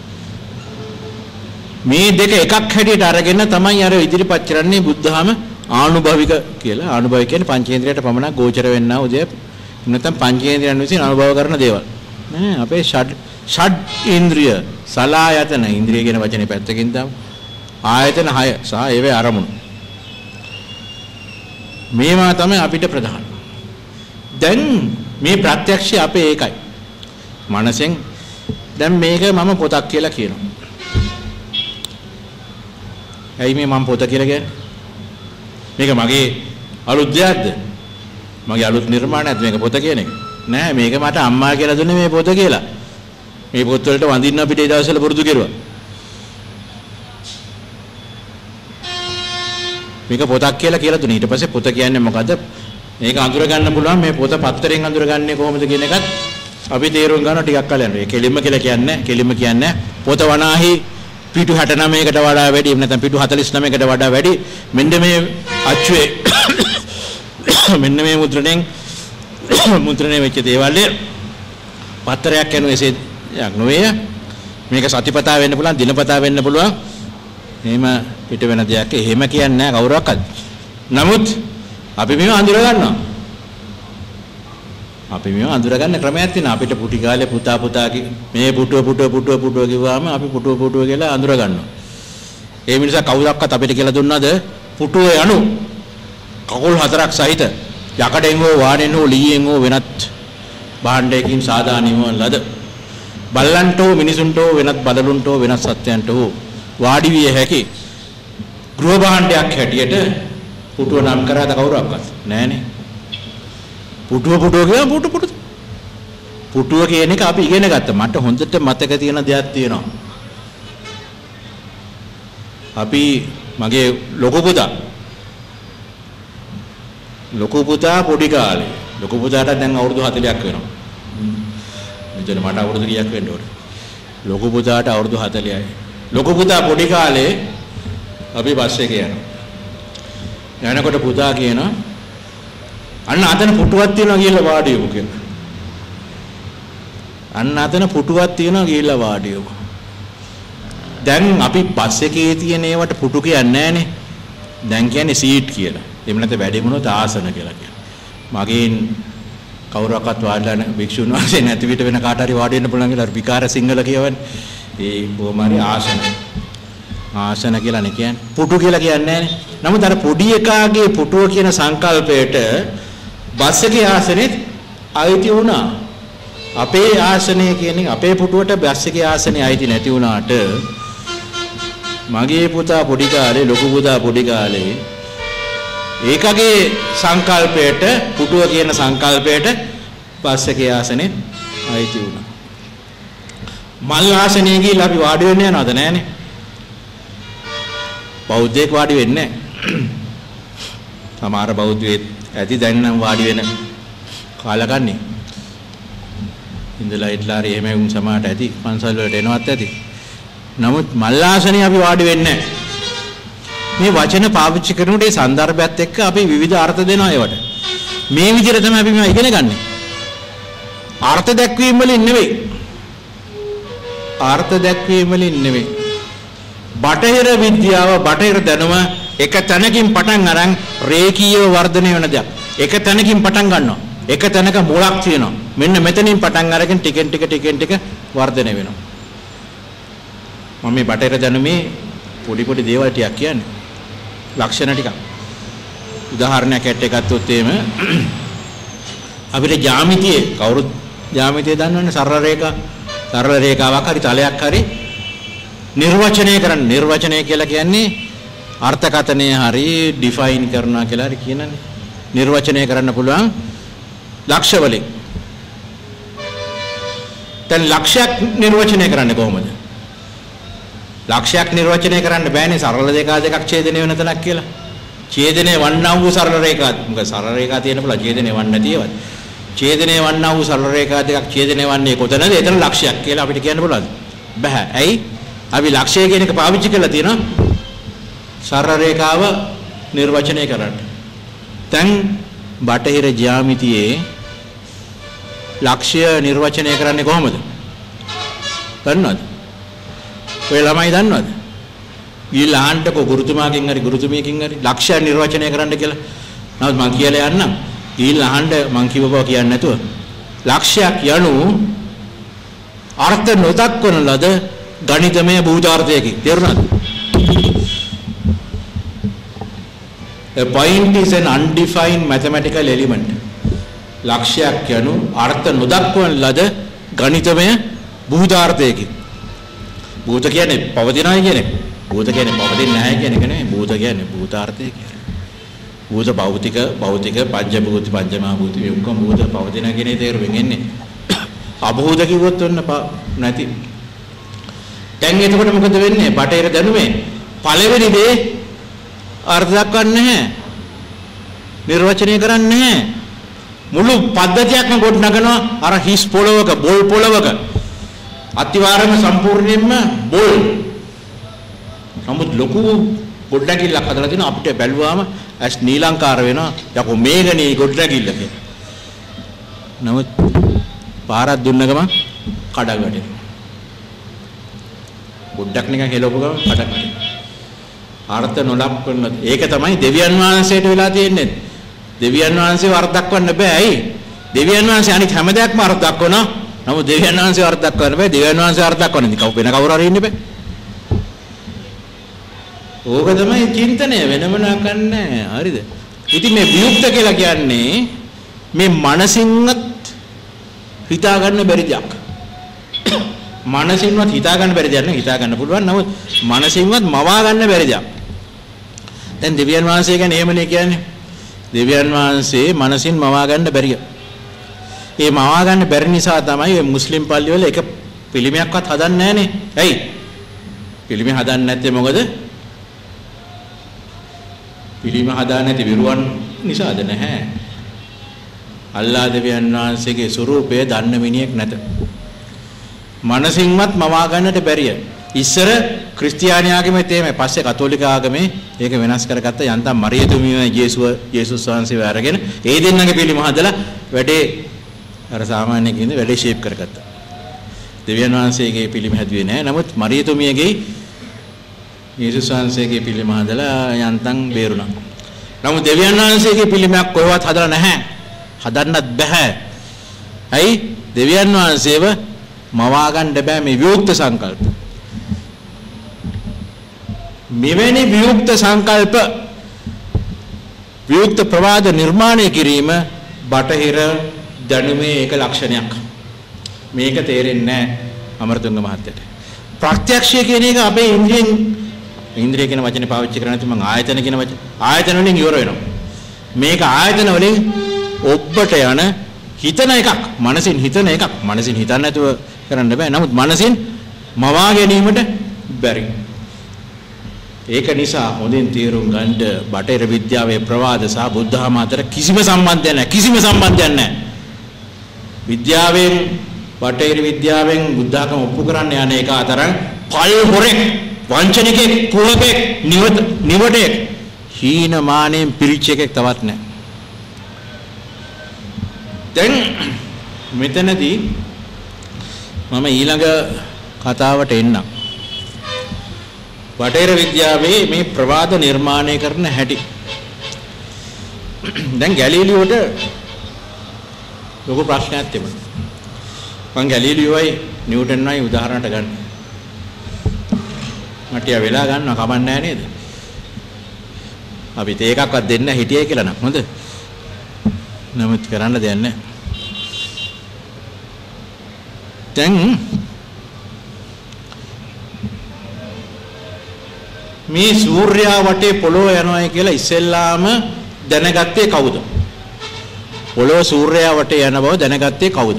[SPEAKER 1] මේ දෙක එකක් හැටියට අරගෙන තමයි අර ඉදිරිපත් කරන්නේ බුද්ධහම ආනුභවික කියලා. ආනුභවික කියන්නේ පංචේන්ද්‍රයට පමණක් ගෝචර වෙන්නා උදේ නැත්නම් පංචේන්ද්‍රයන් විසින් අනුභව කරන දේවල්. නෑ අපේ ෂඩ් ෂඩ් ඉන්ද්‍රිය සලායතන ඉන්ද්‍රිය කියන වචනේ පැත්තකින් දාමු. ආයතන හය සහ ඒවේ අරමුණු. මේවා තමයි අපිට ප්‍රධාන. දැන් මේ ප්‍රත්‍යක්ෂය අපේ ඒකයි. මනසෙන් දැන් මේක මම පොතක් කියලා කියනවා. ඇයි මේ මම පොත කියලා කියන්නේ? මේක මගේ අලුත් දෙයක්ද? මගේ අලුත් නිර්මාණයක්ද මේක පොත කියන එක? නෑ මේක මට අම්මා කියලා දුන්නේ මේ පොත කියලා. මේ පොත් වලට වඳින්න අපිට ඒ දවස්වල පුරුදු කෙරුවා. මේක පොතක් කියලා කියලා දුන්නා. ඊට පස්සේ පොත කියන්නේ මොකද්ද? මේක අඳුර ගන්න පුළුවන් මේ පොත පත්තරෙන් අඳුරගන්නේ කොහොමද කියන එකත් අපි තේරුම් ගන්න ටිකක් කල යනවා. ඒ කෙලින්ම කියලා කියන්නේ කෙලින්ම කියන්නේ පොත වනාහි පිටු හැට නවයකට වඩා වැඩි නැත්නම් පිටු හතළිස් නවයකට වඩා වැඩි මෙන්න මේ අච්චුවේ මෙන්න මේ මුද්‍රණයෙන් මුද්‍රණය වෙච්ච දේවල් පත්තරයක් යන එසේ යක් නෙවෙයි. මේක සතිපතා වෙන්න පුළුවන්, දිනපතා වෙන්න පුළුවන්. එහෙම පිට වෙන දෙයක් එහෙම කියන්නේ නැහැ කවුරක්වත්. නමුත් අපි මේව අඳුර ගන්නවා. අපි මේව අඳුර ගන්න ක්‍රමයක් තියෙනවා. අපිට පුටි කාලේ පුතා පුතා මේ පුටුව පුටුව පුටුව පුටුව කිව්වම අපි පුටුව පුටුව කියලා අඳුර ගන්නවා. ඒ නිසා කවුරක්වත් අපිට කියලා දුන්නද පුටුවේ අණු කකුල් හතරක් සහිත යකඩෙන් හෝ වාණෙන් හෝ ලීයෙන් හෝ වෙනත් භාණ්ඩයකින් සාදානීව ලද බල්ලන්ට හෝ මිනිසුන්ට හෝ වෙනත් බදලුන්ට හෝ වෙනත් සත්‍යයන්ට හෝ වාඩි විය හැකි ගෘහ භාණ්ඩයක් හැටියට පුටුව නම් කරාද කවුරක්වත් නැහනේ. පුටුව පුටුව කියන පුටු පුටු පුටුව කියන එක අපි ඉගෙන ගත්තා. මට හොඳට මතක තියෙන දෙයක් තියෙනවා. අපි මගේ ලොකු පුතා ලොකු පුතා පොඩි කාලේ ලොකු පුතාට දැන් අවුරුදු හතළියක් වෙනවා. මෙතන මට අවුරුදු කීයක් වෙන්න ඕනේ? ලොකු පුතාට අවුරුදු හතළියයි. ලොකු පුතා පොඩි කාලේ අපි බස් එකේ යනවා. යනකොට පුතා කියනවා අන්න අතන පුටුවක් තියෙනවා කියලා වාඩි වෙමු කියලා. අන්න අතන පුටුවක් තියෙනවා කියලා වාඩි වෙමු. දැන් අපි බස් එකේ තියෙන ඒවට පුටු කියන්නේ නැහනේ. දැන් කියන්නේ සීට් කියලා. එහෙම නැත්නම් වැඩි වුණොත් ආසන කියලා කියනවා. මගෙන් කවුරක්වත් වාඩිලා නැහැ භික්ෂුන් වහන්සේ නැති විට වෙන කාට හරි වාඩි වෙන්න පුළුවන් කියලා විකාර සිංහල කියවන්නේ. ඒ කොහොමරි ආසන. ආසන කියලා නේ කියන්නේ. පුටු කියලා කියන්නේ නැහනේ. නමුත් අර පොඩි එකාගේ පුටුව කියන සංකල්පයට බස් එකේ ආසනෙත් අයිති වුණා. අපේ ආසනය කියන්නේ අපේ පුටුවට බස් එකේ ආසනේ අයිති නැති වුණාට මගේ පුතා පොඩි කාලේ ලොකු පුතා පොඩි කාලේ ඒකගේ සංකල්පයට පුටුව කියන සංකල්පයට බස් එකේ ආසනේ අයිති වුණා. මල් ආසනේ ගිහිල්ලා අපි වාඩි වෙන්න යනවද නැහනේ. බෞද්ධයෙක් වාඩි වෙන්නේ නැහැ. සමහර බෞද්ධයෙක් ඇති දැන් නම් වාඩි වෙන කාලකන්නේ. ඉඳලා ඉట్లా හරි එහෙම වුන් සමාහට ඇති පන්සල් වලට එනවත් ඇති. නමුත් මල් ආසනේ අපි වාඩි වෙන්නේ නැහැ. මේ වචන පාවිච්චි කරනකොට ඒ સંદર્ભයත් එක්ක අපි විවිධ අර්ථ දෙනවා ඒවට. මේ විදිහට තමයි අපි මේවා ඉගෙන ගන්න. අර්ථ දැක්වීම වලින් නෙවෙයි. අර්ථ දැක්වීම වලින් නෙවෙයි. බටහිර විද්‍යාව බටහිර දැනුම එක තැනකින් පටන් අරන් රේඛීයව වර්ධනය වෙන දෙයක්. එක තැනකින් පටන් ගන්නවා. එක තැනක මුලක් තියෙනවා. මෙන්න මෙතනින් පටන් අරගෙන ටිකෙන් ටික ටිකෙන් ටික වර්ධනය වෙනවා. මම මේ බටහිර දැනුමේ පොඩි පොඩි දේවල් ටිකක් කියන්නේ. ලක්ෂණ ටිකක්. උදාහරණයක් ඇට ගත්තොත් එහෙම අපිට ජ්‍යාමිතියේ කවුරුත් ජ්‍යාමිතිය දන්නවනේ සරල රේඛා සරල රේඛාවක් හරි තලයක් හරි නිර්වචනය කරන්න. නිර්වචනය කියලා කියන්නේ අර්ථකථනය හරි ඩිෆයින් කරනවා කියලා හරි කියනනේ. නිර්වචනය කරන්න පුළුවන් ලක්ෂ වලින්. දැන් ලක්ෂයක් නිර්වචනය කරන්නේ කොහොමද? ලක්ෂයක් නිර්වචනය කරන්න බෑනේ සරල රේඛා දෙකක් ඡේදනය වෙන තැනක් කියලා. ඡේදනය වන්නා වූ සරල රේඛා මොකද සරල රේඛා තියෙන පුළුවන් ඡේදනය වන්නේ නැති ඒවා. ඡේදනය වන්නා වූ සරල රේඛා දෙකක් ඡේදනය වන්නේ කොතනද? එතන ලක්ෂයක් කියලා අපිට කියන්න පුළුවන්ද? බෑ. ඇයි? අපි ලක්ෂය කියන එක පාවිච්චි කරලා තියෙනවා සරල රේඛාව නිර්වචනය කරන්න. දැන් බටහිර ජ්‍යාමිතියේ ලක්ෂ්‍ය නිර්වචනය කරන්නේ කොහොමද? දන්නවද? ඔය ළමයි දන්නවද? ගිහලා අහන්නකෝ ගුරුතුමාගෙන් හරි ගුරුතුමියකින් හරි ලක්ෂ්‍ය නිර්වචනය කරන්න කියලා. නමුත් මම කියලා යන්නම්. ගිහලා අහන්න මං කිව්ව බව කියන්නේ නැතුව. ලක්ෂ්‍යයක් යනු අර්ථ නොදක්වන ලද ගණිතමය භූතාර්ථයකි. තේරුණාද? A point is an undefined mathematical element. ලක්ෂ්‍යයක් යනු අර්ථ නොදක්වන ලද ගණිතමය භූතාර්ථයකි. භූත කියන්නේ පවතිනයි කියන එක. භූත කියන්නේ පවතින්නේ නැහැ කියන එක නෙමෙයි. භූත කියන්නේ භූතාර්ථය කියන්නේ. භූත භෞතික භෞතික පංච භූත පංචමා භූත මේ ඔක්කොම භූත පවතින කියන තේරුවෙන් එන්නේ. අභූත කිව්වොත් ඔන්න නැති. දැන් එතකොට මොකද වෙන්නේ? බටහිර දැනුමේ පළවෙනි දේ අර්ථ දක්වන්නේ නැහැ. නිර්වචනය කරන්නේ නැහැ. මුළු පද්ධතියක්ම ගොඩනගනවා අර හිස් පොළවක බොල් පොළවක. අතිවාරම සම්පූර්ණයෙන්ම බොල්. නමුත් ලොකු ගොඩනැගිල්ලක් හදලා තිනවා අපිට බැලුවාම ඇස් නීලංකාර වෙනවා. යකෝ මේගනේ ගොඩනැගිල්ල කියලා. නමුත් පාරක් දුන්න ගමන් කඩක් වැටෙනවා. ගොඩක් නිකන් හෙලවපු ගමන් කඩක් වැටෙනවා. අර්ථ නොලක්වන ඒක තමයි දෙවියන් වහන්සේට වෙලා තියෙන්නේ. දෙවියන් වහන්සේව අර්ථ දක්වන්න බෑ. ඇයි? දෙවියන් වහන්සේ අනිත් හැම දෙයක්ම අර්ථ දක්වනවා. නමුත් දෙවියන් වහන්සේව අර්ථ දක්වන්න බෑ. දෙවියන් වහන්සේ අර්ථ දක්වන්නේ කවු වෙන කවුරු හරි ඉන්න බෑ. ඕක තමයි චින්තනය වෙනම නකන්නේ. හරිද? ඉතින් මේ වියුක්ත කියලා කියන්නේ මේ මනසින්වත් හිතා ගන්න බැරි දෙයක්. මනසින්වත් හිතා ගන්න බැරි දෙයක් නෙවෙයි. හිතා ගන්න පුළුවන්. නමුත් මනසින්වත් මවා ගන්න බැරි දෙයක්. දැන් දෙවියන් වහන්සේ කියන්නේ එහෙමනේ කියන්නේ. දෙවියන් වහන්සේ මනසින් මවා ගන්න බැරිය. ඒ මවා ගන්න බැරි නිසා තමයි මේ මුස්ලිම් පල්ලිවල එක පිළිමයක්වත් හදන්නේ නැහනේ. ඇයි? පිළිම හදන්නේ නැත්තේ මොකද? පිළිම හදා නැති විරුවන් නිසාද නැහැ. අල්ලා දෙවියන් වහන්සේගේ ස්වરૂපය දන්න මිනිහෙක් නැත. මනසින්වත් මවා ගන්නට බැරිය. ඉස්සර ක්‍රිස්තියානි ආගමේ තේමයි. පස්සේ කතෝලික ආගමේ ඒක වෙනස් කරගත්ත යන්තම් මරියතුමිය යේසුව යේසුස් වහන්සේව අරගෙන ඒ දෙන්නගේ පිළිම හදලා වැඩේ අර සාමාන්‍ය කින්ද වැඩේ ෂේප් කරගත්තා. දෙවියන් වහන්සේගේ පිළිම හැදුවේ නැහැ. නමුත් මරියතුමියගේ යේසුස් වහන්සේගේ පිළිම හදලා යන්තම් බේරුණා. නමුත් දෙවියන් වහන්සේගේ පිළිමයක් කොහෙවත් හදලා නැහැ. හදන්නත් බෑ. ඇයි? දෙවියන් වහන්සේව මවා ගන්න බෑ මේ වියුක්ත සංකල්ප. මෙවැනි වියුක්ත සංකල්ප වියුක්ත ප්‍රවාද නිර්මාණය කිරීම බටහිර දැනුමේ එක ලක්ෂණයක්. මේක තේරෙන්නේ නැහැ අමරතුංග මහත්තයට. ප්‍රත්‍යක්ෂය කියන එක අපේ ඉන්ද්‍රියෙන් ඉන්ද්‍රිය කියන වචනේ පාවිච්චි කරන්නේ නැත්නම් මම ආයතන කියන වචන ආයතන වලින් ඉවර වෙනවා. මේක ආයතන වලින් ඔබට යන හිතන එකක්. මනසින් හිතන එකක්. මනසින් හිතන්න නැතුව කරන්න බෑ. නමුත් මනසින් මවා ගැනීමට බැරි. ඒක නිසා හොඳින් තේරුම් ගන්න බටහිර විද්‍යාවේ ප්‍රවාද සහ බුද්ධ ධර්ම අතර කිසිම සම්බන්ධයක් නැහැ. කිසිම සම්බන්ධයක් නැහැ. විද්‍යාවෙන් බටහිර විද්‍යාවෙන් බුද්ධ ධර්ම ඔප්පු කරන්න යන එක අතර පල් හොරෙක්, වංචනිකෙක්, කුලපෙක්, නිවත නිවටෙක්, හීනමානෙන් පිරිච්ච එකෙක් තවත් නැහැ. දැන් මෙතනදී මම ඊළඟ කතාවට එන්නම්. බටහිර විද්‍යාවේ මේ ප්‍රවාද නිර්මාණය කරන හැටි. දැන් ගැලීලියෝට ලොකු ප්‍රශ්නයක් තිබුණා. මම ගැලීලියෝයි නිව්ටන්වයි උදාහරණට ගන්න. මට යා වෙලා ගන්නවා කමක් නැහැ නේද? අපි තේ එකක්වත් දෙන්න හිටියයි කියලා නම් හොඳ. නමුත් කරන්න දෙයක් නැහැ. දැන් මේ සූර්යයා වටේ පොළොව යනවායි කියලා ඉස්සෙල්ලාම දැනගත්තේ කවුද? පොළොව සූර්යයා වටේ යන බව දැනගත්තේ කවුද?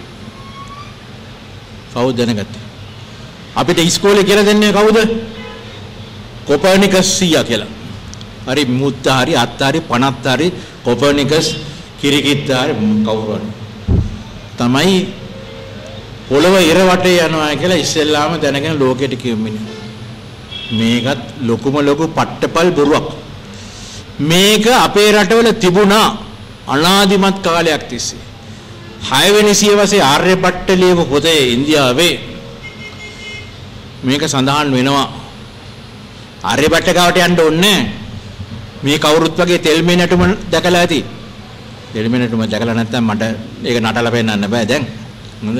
[SPEAKER 1] කවුද දැනගත්තේ? අපිට ඉස්කෝලේ කියලා දෙන්නේ කවුද? කොපර්නිකස් සීයා කියලා. හරි මුත්ත හරි අත්ත හරි පණත් හරි කොපර්නිකස් කිරිකිත්ත හරි කවුරු හරි තමයි පොළොව ඉර වටේ යනවා කියලා ඉස්සෙල්ලාම දැනගෙන ලෝකෙට කියමිනේ. මේකත් ලොකුම ලොකු පට්ටපල් බොරුවක්. මේක අපේ රටවල තිබුණා අනාදිමත් කාලයක් තිස්සේ. හයවෙනි සියවසේ ආර්යභට්ට ලියපු පොතේ ඉන්දියාවේ මේක සඳහන් වෙනවා. ආර්යභට්ට ගාවට යන්න ඕනේ. මේ කවුරුත් වගේ තෙල් මේ නැටුම දැකලා ඇති. තෙල් මේ නැටුම දැකලා නැත්නම් මට ඒක නටලා පෙන්නන්න බෑ දැන්. හොඳ.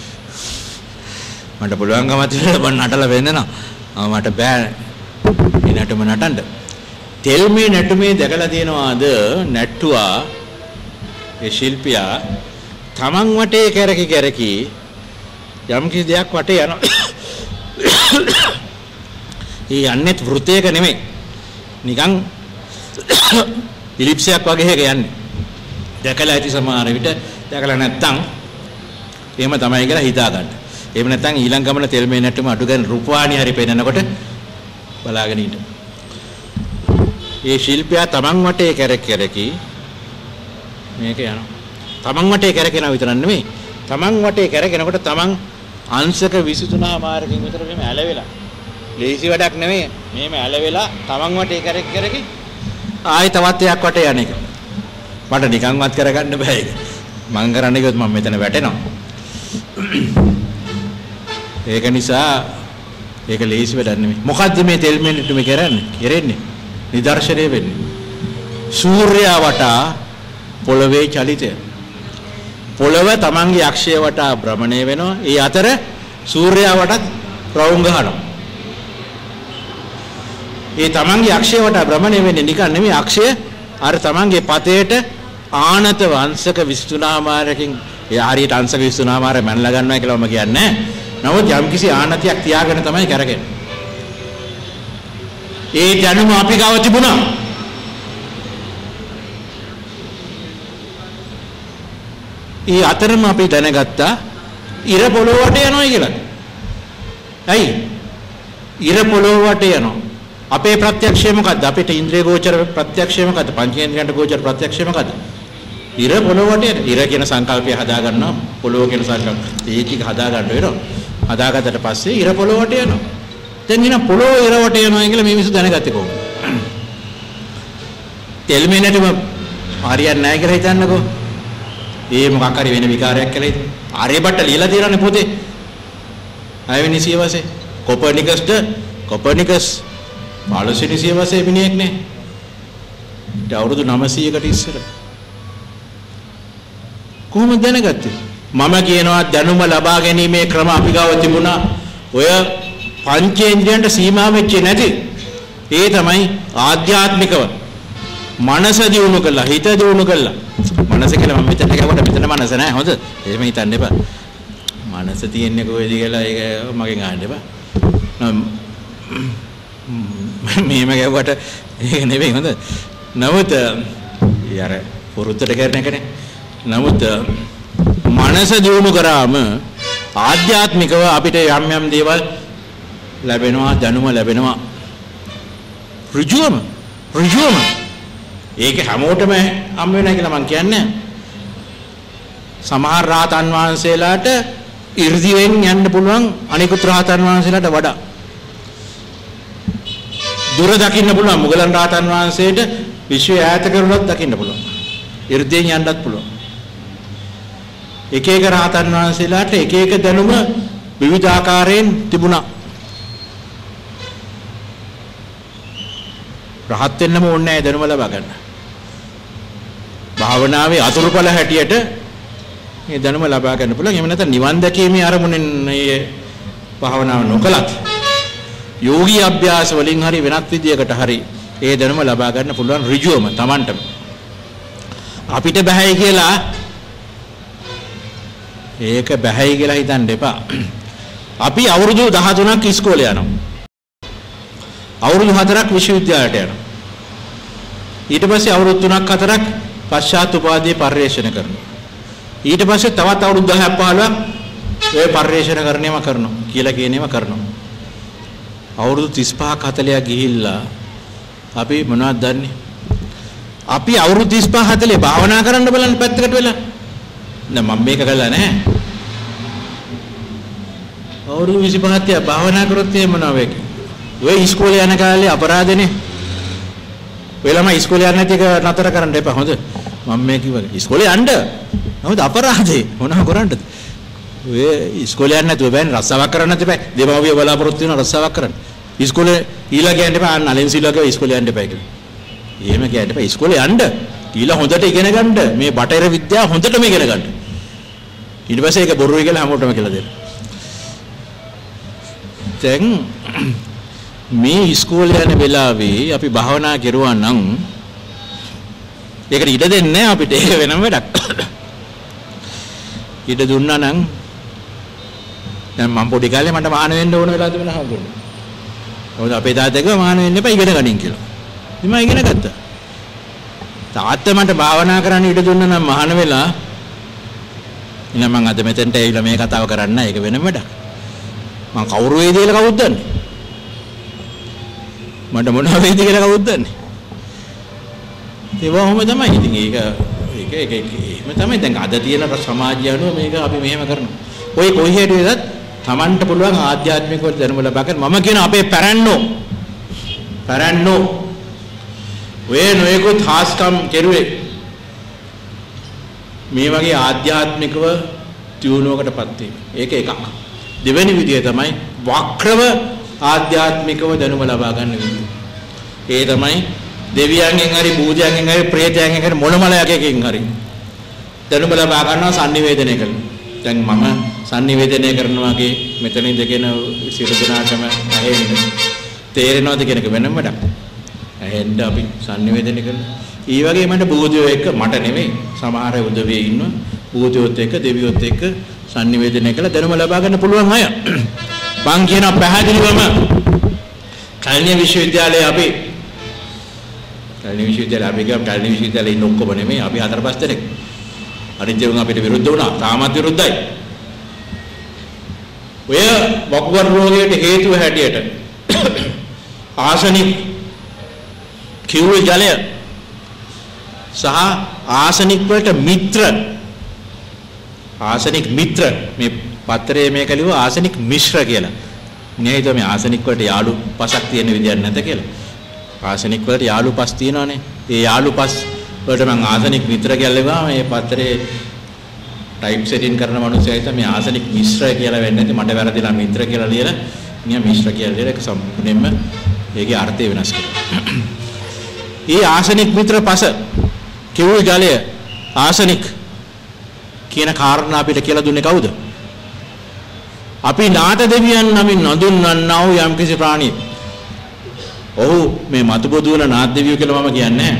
[SPEAKER 1] මට පුළුවන්කම තියෙනවා මම නටලා පෙන්නනවා. මට බෑ මේ නැටුම නටන්න. තෙල් මේ නැටුමේ දැකලා තියෙනවාද නැට්ටුවා ඒ ශිල්පියා තමන් වටේ කැරකි කැරකි යම් කිසි දෙයක් වටේ යනවා. ඒ යන්නේ වෘතයක නෙමෙයි. නිකන් ඉලිප්සයක් වගේ එක යන්නේ. දැකලා ඇති සමහර විට දැකලා නැත්තම් එහෙම තමයි කියලා හිතා ගන්න. එහෙම නැත්තම් ඊළඟ ගමන තෙල් මේ නැටුම අඩු ගන්න රුපවාණි හරි පෙන්නනකොට බලාගෙන ඉන්න. ඒ ශිල්පියා තමන් වටේ කැරක කැරකි මේක යනවා. තමන් වටේ කැරකෙනා විතර නෙමෙයි. තමන් වටේ කැරකෙනකොට තමන් අංශක විසිතුන මාර්ගයෙන් විතර මෙහෙම ඇලවෙලා. ලේසි වැඩක් නෙමෙයි. මෙහෙම ඇලවෙලා තමන් වටේ කැරක කැරකි ආයි තවත් එකක් වටේ යන එක. මට නිකන්වත් කරගන්න බෑ ඒක. මං කරන්නේ කිව්වොත් මම මෙතන වැටෙනවා. ඒක නිසා ඒක ලේසි වැඩක් නෙමෙයි. මොකද්ද මේ තෙල් මෙන්නට මේ කරන්නේ? කරන්නේ නිදර්ශනය වෙන්නේ. සූර්යයා වටා පොළවේ චලිතය. පොළව තමන්ගේ අක්ෂය වටා භ්‍රමණය වෙනවා. ඒ අතර සූර්යයා වටත් රවුම් ගහනවා. ඒ තමන්ගේ අක්ෂය වටා භ්‍රමණය වෙන්නේ නිකන් නෙමෙයි අක්ෂය අර තමන්ගේ පතේට ආනත වංශක විසිතුන මාරකින් ඒ හරියට අංශක විසිතුන මාර මැනලා ගන්නවා කියලා මම කියන්නේ. නමුත් යම්කිසි ආනතියක් තියාගෙන තමයි කරගන්නේ. ඒ දැනුම අපි ගාව තිබුණා. ඒ අතරම අපි දැනගත්තා ඉර පොළොව වටේ යනවා කියලා. ඇයි? ඉර පොළොව වටේ යනවා. අපේ ප්‍රත්‍යක්ෂය මොකද්ද? අපිට ඉන්ද්‍රිය ගෝචර ප්‍රත්‍යක්ෂය මොකද්ද? පංචේන්ද්‍රයන්ට ගෝචර ප්‍රත්‍යක්ෂය මොකද්ද? ඉර පොළොව වටේ. ඉර කියන සංකල්පය හදා ගන්නවා. පොළොව කියන සංකල්ප. ඒ ටික හදා ගන්න වෙනවා. හදාගත්තට පස්සේ ඉර පොළොව වටේ යනවා. දැන් එන පොළොව ඉර වටේ යනවා කියලා මේ මිනිස්සු දැනගත්තේ කොහොමද? තෙල් මෙන්නටම හරියන්නේ නැහැ කියලා හිතන්නකෝ. ඒ මොකක් හරි වෙන විකාරයක් කියලා හිත. ආර්යභට්ට ලියලා තියෙනනේ පොතේ. හයවෙනි සියවසේ කොපර්නිකස්ට කොපර්නිකස් පළවෙනි සියවසේ මිනිහෙක් නේ. ඊට අවුරුදු නවසීයකට ඉස්සර. කොහොමද දැනගත්තේ? මම කියනවා දැනුම ලබා ගැනීමේ ක්‍රම අපි ගාව තිබුණා. ඔය පංචේන්ද්‍රයන්ට සීමා වෙච්ච නැති. ඒ තමයි ආධ්‍යාත්මිකව මනස දියුණු කළා, හිත දියුණු කළා. මනස කියලා මම මෙතන කියවට මෙතන මනස නැහැ. හොඳ. එහෙම හිතන්න එපා. මනස තියෙන්නේ කොහෙද කියලා ඒක මගෙන් අහන්න එපා. මේම ගැව්වට ඒක නෙවෙයි හොඳ. නමුත් යාර පුරුද්දට කරන එකනේ. නමුත් මනස දියුණු කරාම ආධ්‍යාත්මිකව අපිට යම් යම් දේවල් ලැබෙනවා, දැනුම ලැබෙනවා. ඍජුවම ඍජුවම ඒක හැමෝටම හම් වෙනවා කියලා මම කියන්නේ. සමහර රාතන් වහන්සේලාට 이르දිවෙන් යන්න පුළුවන් අනිකුත් රාතන් වහන්සේලාට වඩා. දුර දකින්න පුළුවන් මුගලන් රාතන් වහන්සේට විශ්වය ඈත කරුණොත් දකින්න පුළුවන්. 이르දියෙන් යන්නත් පුළුවන්. එක එක රාතන් වහන්සේලාට එක එක දැනුම විවිධ ආකාරයෙන් තිබුණා. රහත් වෙන්නම ඕනේ නැහැ දැනුම ලබා ගන්න. භාවනාවේ අතුරුඵල හැටියට මේ දැනුම ලබා ගන්න පුළුවන්. එහෙම නැත්නම් නිවන් දැකීමේ අරමුණෙන් මේ භාවනාව නොකලත් යෝගී අභ්‍යාස වලින් හරි වෙනත් විදියකට හරි ඒ දැනුම ලබා ගන්න පුළුවන් ඍජුවම Tamanටම. අපිට බෑයි කියලා ඒක බෑයි කියලා හිතන්න එපා. අපි අවුරුදු දහතුනක් ඉස්කෝලේ යනවා. අවුරුදු හතරක් විශ්වවිද්‍යාලයට යනවා. ඊට පස්සේ අවුරුදු තුනක් හතරක් පශ්චාත් උපාධිය පරිශ්‍රණය කරනවා. ඊට පස්සේ තවත් අවුරුදු දහයක් පහළොවක් ඔය පරිශ්‍රණය කරන්නේම කරනවා කියලා කියනේම කරනවා. අවුරුදු තිස් පහක් හතලියක් ගිහිල්ලා අපි මොනවද දන්නේ? අපි අවුරුදු තිස් පහ හතලිය භාවනා කරන්න බලන්න පැත්තකට වෙලා. නෑ මම මේක කළා නෑ. අවුරුදු විසි පහක් තියා භාවනා කරොත් එහෙම මොනවා වෙයි? ඔය ඉස්කෝලේ යන කාලේ අපරාධනේ. ඔය ළමයි ඉස්කෝලේ යන්නේ නැති එක නතර කරන්න එපා හොඳ. මම මේ කිව්වා ඉස්කෝලේ යන්න. නමුත් අපරාධේ මොනවා කරන්නද? ඔය ඉස්කෝලේ යන්නේ නැතුව බෑනේ රස්සාවක් කරන්න නැති බෑ. දෙමාපිය බලාපොරොත්තු වෙන රස්සාවක් කරන්න. ඉස්කෝලේ ඊළා කියන්න එපා. නලින් සීලා කිව්වා ඉස්කෝලේ යන්න එපා කියලා. එහෙම කියන්න එපා. ඉස්කෝලේ යන්න. ඊළා හොඳට ඉගෙන ගන්න. මේ බටහිර විද්‍යාව හොඳටම ඉගෙන ගන්න. ඊට පස්සේ ඒක බොරුයි කියලා හැමෝටම කියලා දෙන්න. දැන් මේ ඉස්කෝලේ යන වෙලාවේ අපි භාවනා කරුවා නම් ඒකට ඉඩ දෙන්නේ නැහැ අපිට. ඒක වෙනම වැඩක්. ඉඩ දුන්නා නම් දැන් මම පොඩි කාලේ මට මහාන වෙන්න ඕන වෙලා තිබුණා හම්බුනේ. මොකද අපේ තාත්තා කිව්වා මහාන වෙන්න එපා ඉගෙන ගනින් කියලා. ඉතින් මම ඉගෙන ගත්තා. තාත්තා මට භාවනා කරන්න ඉඩ දුන්නා නම් මහාන වෙලා ඉතින් මම අද මෙතෙන්ට ඇවිල්ලා මේ කතාව කරන්න නැහැ. ඒක වෙනම වැඩක්. මම කවුරු වේද කියලා කවුද දන්නේ? මට මොනවා වේද කියලා කවුද දන්නේ? ඒ වගේම තමයි. ඉතින් ඒක ඒක ඒක එහෙම තමයි. දැන් අද තියෙන සමාජය අනුව මේක අපි මෙහෙම කරනවා. ඔය කොයි හේතුවේදත් Tamanට පුළුවන් ආධ්‍යාත්මිකව දැනුම ලබා ගන්න. මම කියන අපේ පැරණ්ණෝ පැරණ්ණෝ ඔය නොයෙකුත් හාස්කම් කෙරුවේ මේ වගේ ආධ්‍යාත්මිකව දියුණුවකටපත් වීම. ඒක එකක්. දෙවෙනි විදිය තමයි වක්‍රව ආධ්‍යාත්මිකව දැනුම ලබා ගන්න විදිය. ඒ තමයි දෙවියන්ගෙන් හරි භූතයන්ගෙන් හරි ප්‍රේතයන්ගෙන් හරි මොනමලයකකින් හරි දැනුම ලබා ගන්නවා sannivedanaya කරනවා. දැන් මම sannivedanaya කරනවා වගේ මෙතන ඉඳගෙන සියලු දෙනාටම ඇහෙන්න තේරෙනවද කියන එක වෙනම වැඩක්. ඇහෙන්න අපි sannivedanaya කරනවා. ඊ වගේ මට භූතයෝ එක්ක මට නෙමෙයි සමහර උදවිය ඉන්නවා. භූතයෝත් එක්ක දෙවියොත් එක්ක sannivedanaya කළා දැනුම ලබා ගන්න පුළුවන් අය. මං කියන පැහැදිලිවම කල්ණිය විශ්වවිද්‍යාලයේ අපි කල්ණිය විශ්වවිද්‍යාලයේ අපි ගියා කල්ණිය විශ්වවිද්‍යාලයේ ඉන්න ඔක්කොම නෙමෙයි අපි හතර පහ දෙනෙක්. අනිත් ඒවා අපිට විරුද්ධ වුණා. තාමත් විරුද්ධයි. ඔය වකුගඩු රෝගයට හේතුව හැටියට ආසනික් කිව්වේ ජලය සහ ආසනික් වලට මිත්‍ර ආසනික් මිත්‍ර මේ පත්‍රයේ මේක ලියුවා ආසනික් මිශ්‍ර කියලා. නේ හිතුවා මේ ආසනික් වලට යාළු පසක් තියෙන විදියක් නැත කියලා. ආසනික් වලට යාළු පස් තියෙනවානේ. ඒ යාළු පස් වලට මම ආසනික් මිත්‍ර කියලා ලියුවා. මේ පත්‍රයේ ටයිප් සෙටින් කරන මිනිස්සයා හිතා මේ ආසනික් මිශ්‍ර කියලා වෙන්නේ නැති මට වැරදිලා මිත්‍ර කියලා ලියලා නිය මිශ්‍ර කියලා ලියලා ඒක සම්පූර්ණයෙන්ම ඒකේ අර්ථය වෙනස් කරනවා. ඒ ආසනික් මිත්‍ර පස කිව්ව ජලය ආසනික් කියන කාරණා අපිට කියලා දුන්නේ කවුද? අපි නාත දෙවියන් නමින් නඳුන්වන්නා වූ යම්කිසි ප්‍රාණියෙක්. ඔහු මේ මතුබොදු වන නාත දෙවියෝ කියලා මම කියන්නේ නැහැ.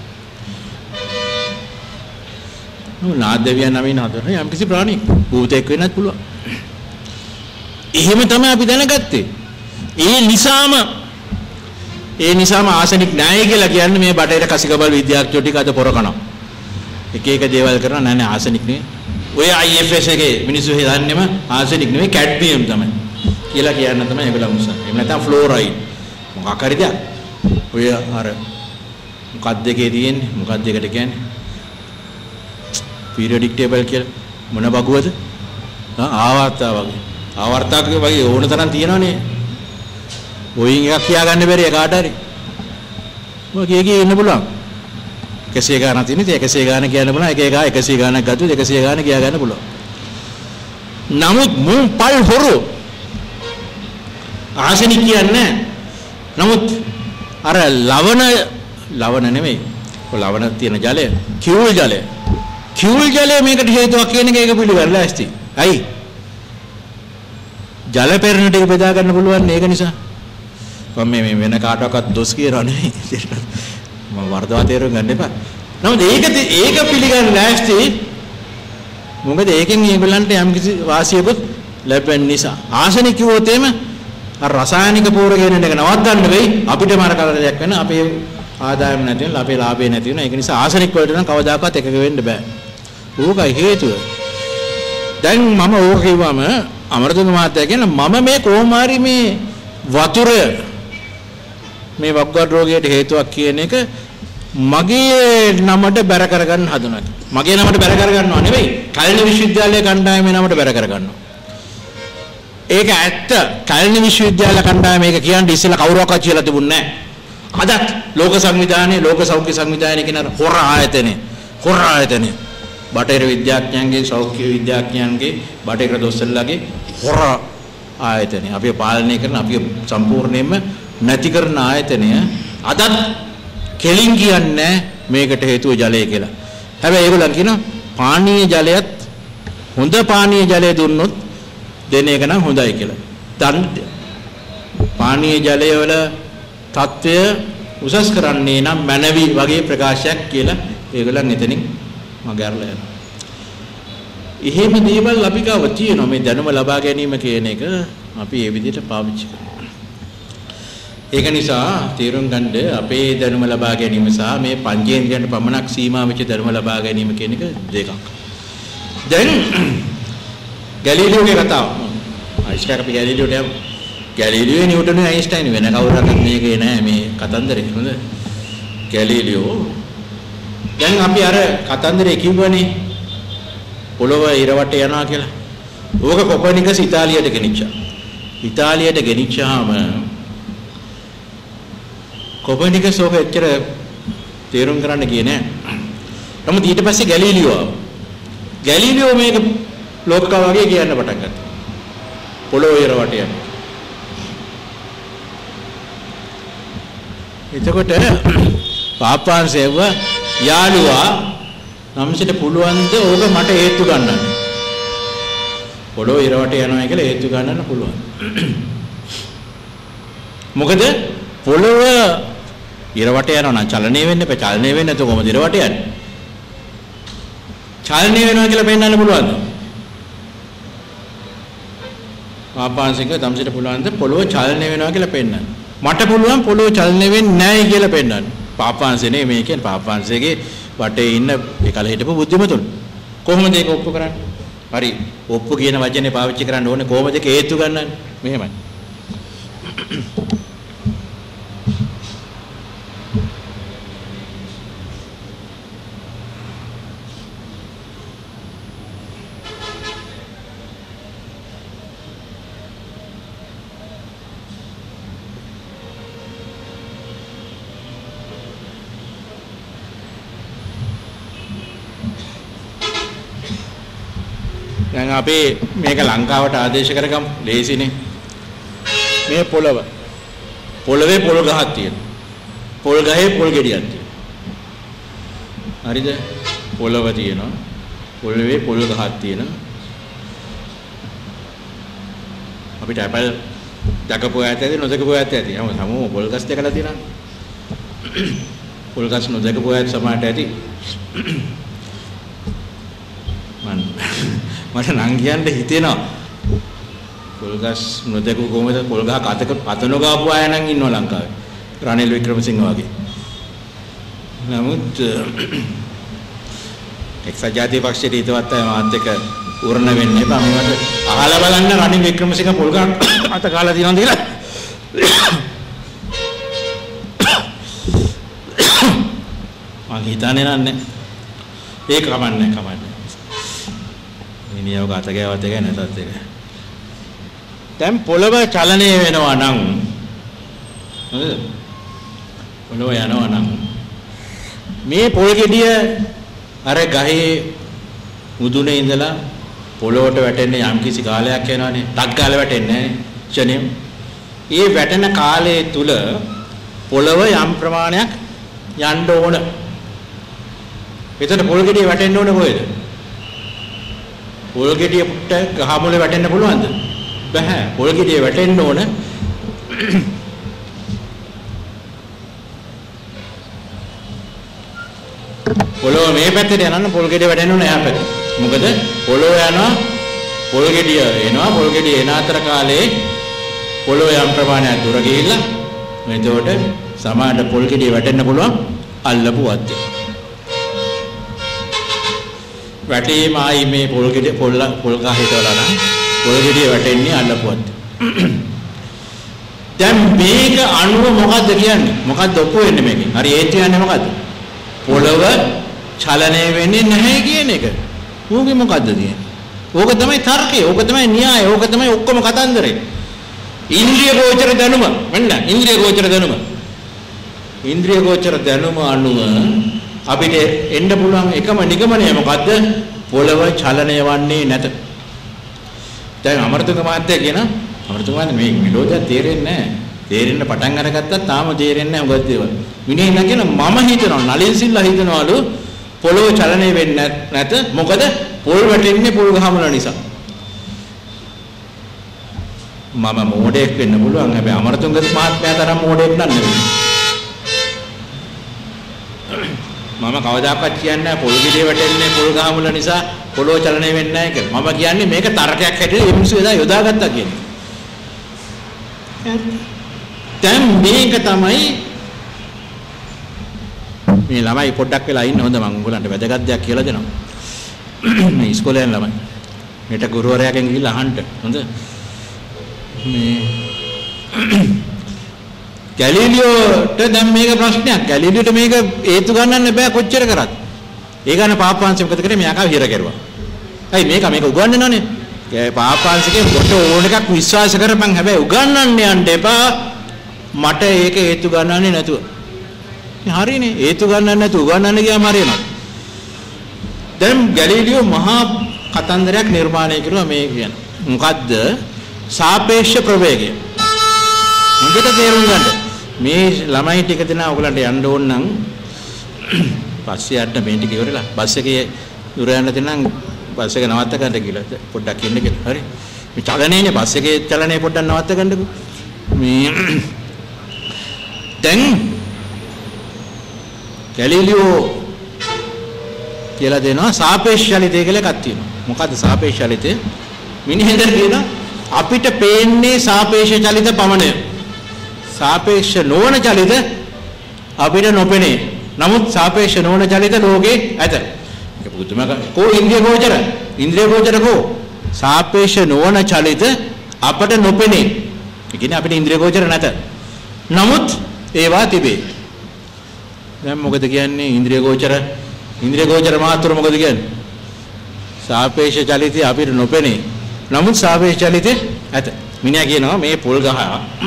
[SPEAKER 1] නෝ නාත දෙවියන් නමින් හඳුන්වන යම්කිසි ප්‍රාණියෙක්. භූතෙක් වෙන්නත් පුළුවන්. එහෙම තමයි අපි දැනගත්තේ. ඒ නිසාම ඒ නිසාම ආසනික් නැහැ කියලා කියන්නේ මේ බටේට කසිකබල් විද්‍යාඥයෝ ටික අද පොරකනවා. එක එක දේවල් කරනවා නෑ නෑ ආසනික් නෙවෙයි. ඔය I F S එකේ මිනිස්සු හිතන්නේම ආසනික් නෙවෙයි කැඩ්මියම් තමයි කියලා කියන්න තමයි ඒගොල්ලෝ මුසා. එහෙම නැත්නම් ෆ්ලෝරයිඩ්. මොකක් හරි දෙයක්. ඔය අර මොකක්ද එකේ තියෙන්නේ? මොකක්ද එකට කියන්නේ? පීරියොඩික් ටේබල් කියලා මොන බගුවද? ආ ආවර්තා වගේ. ආවර්තාවක වගේ ඕන තරම් තියෙනවනේ. ඔයින් එකක් කියාගන්න බැරි කාට හරි. මොකද ඒකේ ඉන්න පුළුවන්. එකසිය ගානක් තියෙන ඉතින් එකසිය ගාන කියන්න පුළුවන්. එක එක එකසිය ගානක් ගත්තොත් එකසිය ගාන කියා ගන්න පුළුවන්. නමුත් මුන් පල් හොරු ආසනික් කියන්නේ. නමුත් අර ලවණ ලවණ නෙමෙයි. ඔය ලවණ තියෙන ජලය කිවුල් ජලය. කිවුල් ජලය මේකට හේතුවක් කියන එක ඒක පිළිගන්නලා ඇස්ති. අයි ජල පෙරණ ටික බෙදා ගන්න පුළුවන් ඒක නිසා. මම මේ වෙන කාටවත් දොස් කියනවා නෙවෙයි. මම වර්ධවා තේරුම් ගන්න එපා. නමුත් ඒක ඒක පිළිගන්න ලෑස්ති. මොකද ඒකෙන් මේගොල්ලන්ට යම්කිසි වාසියකුත් ලැබෙන නිසා. ආසනික කිව්වොත් එimhe අර රසායනික පෝර කියන එක නවත්තන්න වෙයි. අපිට මාර කරදරයක් වෙන අපේ ආදායම නැති වෙන අපේ ලාභය නැති වෙන. ඒක නිසා ආසනික වලට නම් කවදාකවත් එකක වෙන්න බෑ. ඕකයි හේතුව. දැන් මම ඕක කිව්වම අමරතුංග මහත්තයා කියන මම මේ කොහොම හරි මේ වතුර මේ වකුගඩු රෝගයට හේතුවක් කියන එක මගේ නමට බැර කරගන්න හදනවා. මගේ නමට බැර කරගන්නව නෙවෙයි. කල්ණි විශ්වවිද්‍යාලයේ කණ්ඩායමේ නමට බැර කරගන්නවා. ඒක ඇත්ත. කල්ණි විශ්වවිද්‍යාල කණ්ඩායම මේක කියන්නේ ඉස්සෙල්ලා කවුරුවක්වත් කියලා තිබුණේ නැහැ. අදත් ලෝක සංවිධානයේ ලෝක සෞඛ්‍ය සංවිධානයේ කියන හොර ආයතනේ හොර ආයතනේ බටහිර විද්‍යාඥයන්ගේ සෞඛ්‍ය විද්‍යාඥයන්ගේ බටහිර දොස්තරලාගේ හොර ආයතනේ අපි පාලනය කරන අපි සම්පූර්ණයෙන්ම නැති කරන ආයතනය අදත් කෙලින් කියන්නේ මේකට හේතුව ජලය කියලා. හැබැයි ඒගොල්ලන් කියනවා පානීය ජලයත් හොඳ පානීය ජලය දුන්නොත් දෙන එක නම් හොඳයි කියලා. දැන් පානීය ජලය වල තත්ත්වය උසස් කරන්නේ නම් මනවි වගේ ප්‍රකාශයක් කියලා ඒගොල්ලන් එතනින් මගහැරලා යනවා. එහෙම දේවල් අපි ගාව තියෙනවා මේ දැනුම ලබා ගැනීම කියන එක අපි ඒ විදිහට පාවිච්චි කරනවා. ඒක නිසා තීරුම් ගන්න අපේ දැනුම ලබා ගැනීම සහ මේ පංචේන්ද්‍රයන්ට පමණක් සීමා වෙච්ච දැනුම ලබා ගැනීම කියන එක දෙකක්. දැන් ගැලීලියෝගේ කතාව. ආයිස්ටයින් අපි ගැලීලියෝට යමු. ගැලීලියෝ නිව්ටන් අයින්ස්ටයින් වෙන කවුරුත් මේකේ නෑ මේ කතන්දරේ හොඳ. ගැලීලියෝ දැන් අපි අර කතන්දරේ කිව්වනේ පොළොව ඉර වටේ යනවා කියලා. ඕක කොපර්නිකස් ඉතාලියට ගෙනිච්චා. ඉතාලියට ගෙනිච්චාම කොපර්නිකස් ඕක එච්චර තේරුම් කරන්න ගියේ නෑ. නමුත් ඊට පස්සේ ගැලීලියෝ ආවා. ගැලීලියෝ මේක ලෝකා වගේ කියන්න පටන් ගත්තා. පොළොව ඉර වටේ යනවා. එතකොට පාපාංශයව යාළුවා නම්සිට පුළුවන් ද ඕක මට හේතු ගන්නන්න. පොළොව ඉර වටේ යනවා කියලා හේතු ගන්නන්න පුළුවන්. මොකද පොළොව ඉර වටේ යනවා නම් චලනය වෙන්න එපා. චලනය වෙන්නේ නැතුව කොහොමද ඉර වටේ යන්නේ? චලනය වෙනවා කියලා පෙන්වන්න පුළුවන්ද? පාපාංශික නම්සිට පුළුවන් ද පොළොව චලනය වෙනවා කියලා පෙන්වන්න. මට පුළුවන් පොළොව චලනය වෙන්නේ නැහැ කියලා පෙන්වන්න. පාපාංශේ නේ මේ කියන්නේ පාපාංශයේ වටේ ඉන්න ඒ කල හිටපු බුද්ධිමතුන්. කොහොමද ඒක ඔප්පු කරන්නේ? හරි. ඔප්පු කියන වචනේ පාවිච්චි කරන්න ඕනේ කොහොමද ඒක හේතු ගන්නන්නේ? මෙහෙමයි. දැන් අපි මේක ලංකාවට ආදේශ කරගමු. ලේසිනේ. මේ පොළව. පොළවේ පොල් ගහක් තියෙනවා. පොල් ගහේ පොල් ගෙඩියක් තියෙනවා. හරිද? පොළව තියෙනවා. පොළවේ පොල් ගහක් තියෙනවා. අපිට ඇපල් දකපු ඇත ඇති නොදකපු ඇත ඇති. යමු සමු පොල් ගස් දෙකලා තියෙනවා. පොල් ගස් නොදකපු ඇත සමාට ඇති. මන් මට නම් කියන්න හිතෙනවා පොල් ගස් නොදකපු කොහමද පොල් ගහ කතක පතන ගාපු අය නම් ඉන්නවා ලංකාවේ රනිල් වික්‍රමසිංහ වගේ. නමුත් එක්සත් ජාතික පක්ෂයේ හිතවත් අය මාත් එක්ක උරණ වෙන්න එපා. මේවට අහලා බලන්න රනිල් වික්‍රමසිංහ පොල් ගහ අත කාලා තියෙනවද කියලා. මං හිතන්නේ නැහැ. ඒක කමන්නේ කමන්නේ. මිනිහව ගත ගෑවත් එකයි නැතත් එකයි. දැන් පොළව චලනය වෙනවා නම් හරිද? පොළව යනවා නම් මේ පොල් ගෙඩිය අර ගහේ මුදුනේ ඉඳලා පොළොවට වැටෙන්නේ යම් කිසි කාලයක් යනවානේ. ටක් ගාලා වැටෙන්නේ නැහැ ක්ෂණිය. ඒ වැටෙන කාලය තුල පොළව යම් ප්‍රමාණයක් යන්න ඕන. එතන පොල් ගෙඩිය වැටෙන්න ඕනේ කොහෙද? පොල් ගෙඩියට ගහ මුලේ වැටෙන්න පුළුවන්ද? බෑ. පොල් ගෙඩිය වැටෙන්න ඕන පොළොව මේ පැත්තට යනනම් පොල් ගෙඩිය වැටෙන්න ඕන එහා පැත්තට. මොකද පොළොව යනවා පොල් ගෙඩිය එනවා පොල් ගෙඩිය එන අතර කාලේ පොළොව යම් ප්‍රමාණයක් දුර ගිහිල්ලා එතකොට සමාන පොල් ගෙඩිය වැටෙන්න පුළුවන් අල්ලපු වත්තේ. වැටීම ආයි මේ පොල් ගෙඩිය පොල් පොල් ගහ හිටවලා නම් පොල් ගෙඩිය වැටෙන්නේ අල්ලපුවත්. දැන් මේක අණුව මොකද්ද කියන්නේ? මොකද්ද ඔප්පු වෙන්නේ මේකෙන්? හරි ඒ කියන්නේ මොකද්ද? පොළව චලනය වෙන්නේ නැහැ කියන එක. ඕකේ මොකද්ද තියෙන්නේ? ඕක තමයි තර්කය. ඕක තමයි න්‍යාය. ඕක තමයි ඔක්කොම කතන්දරේ. ඉන්ද්‍රිය ගෝචර දැනුම. මෙන්න ඉන්ද්‍රිය ගෝචර දැනුම. ඉන්ද්‍රිය ගෝචර දැනුම අනුව අපිට එන්න පුළුවන් එකම නිගමනය මොකද්ද? පොළව චලනය වන්නේ නැත. දැන් අමරතුංග මහත්තයා කියන අමරතුංග මහත්තයා මේ විලෝදයක් තේරෙන්නේ නැහැ. තේරෙන්න පටන් අරගත්තා තාම තේරෙන්නේ නැහැ මොකද දේවල්. මිනිහ ඉන්න කියන මම හිතනවා නලින් සිල්ලා හිතනවලු පොළව චලනය වෙන්නේ නැත. මොකද පොල් වැටෙන්නේ පොල් ගහමුල නිසා. මම මෝඩෙක් වෙන්න පුළුවන්. හැබැයි අමරතුංග මහත්මයා තරම් මෝඩෙක් නෑ. මම කවදාකවත් කියන්නේ නැහැ පොල් ගෙඩිය වැටෙන්නේ පොල් ගහමුල නිසා පොළොව චලනය වෙන්නේ නැහැ කියලා. මම කියන්නේ මේක තර්කයක් හැටියට මේ මිනිස්සු එදා යොදාගත්තා කියන්නේ. දැන් මේක තමයි මේ ළමයි පොඩ්ඩක් වෙලා ඉන්න හොඳ මම උගලන්ට වැදගත් දෙයක් කියලා දෙනවා. මේ ඉස්කෝලේ යන ළමයි. මෙට ගුරුවරයාගෙන් ගිහිල්ලා අහන්න. හොඳ මේ ගැලීලියෝට දැන් මේක ප්‍රශ්නයක්. ගැලීලියෝට මේක හේතු ගන්නන්න බෑ කොච්චර කරත්. ඒ ගන්න පාප්පාංශ මොකද කරේ? මෙයාකව හිර කරුවා. ඇයි මේක මේක උගන්වන්නනේ? ඒ පාප්පාංශකේ කොට ඕන එකක් විශ්වාස කරපන්. හැබැයි උගන්වන්න යන්න එපා. මට ඒක හේතු ගන්නන්නේ නැතුව. හරිනේ. හේතු ගන්නන්න නැතුව උගන්වන්න ගියාම හරියනවා. දැන් ගැලීලියෝ මහා කතන්දරයක් නිර්මාණය කරුවා මේ කියන. මොකද්ද? සාපේක්ෂ ප්‍රවේගය. හොඳට තේරුම් ගන්න. මේ ළමයි ටික දෙනා ඔයගලන්ට යන්න ඕන නම් පස්සේ යන්න මේ ටික ඉවරලා බස් එකේ දුර යන්න දෙන්නම් බස් එක නවත්ත ගන්න කියලා පොඩ්ඩක් ඉන්න කියලා. හරි. මේ චලනයනේ බස් එකේ චලනය පොඩ්ඩක් නවත්ත ගන්නකෝ. මේ දැන් ගැලීලියෝ කියලා දෙනවා සාපේක්ෂ චලිතය කියලා එකක් තියෙනවා. මොකද්ද සාපේක්ෂ චලිතය? මිනිහෙන්ද කියනවා අපිට පේන්නේ සාපේක්ෂ චලිත පමණය. සාපේක්ෂ නොවන චලිත අපිට නොපෙනේ. නමුත් සාපේක්ෂ නොවන චලිත ලෝකේ ඇත. ඒක පුදුම කෝ ඉන්ද්‍රිය ගෝචර. ඉන්ද්‍රිය ගෝචර කෝ සාපේක්ෂ නොවන චලිත අපට නොපෙනේ. ඒ කියන්නේ අපිට ඉන්ද්‍රිය ගෝචර නැත. නමුත් ඒවා තිබේ. දැන් මොකද කියන්නේ ඉන්ද්‍රිය ගෝචර? ඉන්ද්‍රිය ගෝචර මාත්‍ර මොකද කියන්නේ? සාපේක්ෂ චලිතය අපිට නොපෙනේ. නමුත් සාපේක්ෂ චලිතය ඇත. මිනිහා කියනවා මේ පොල් ගහ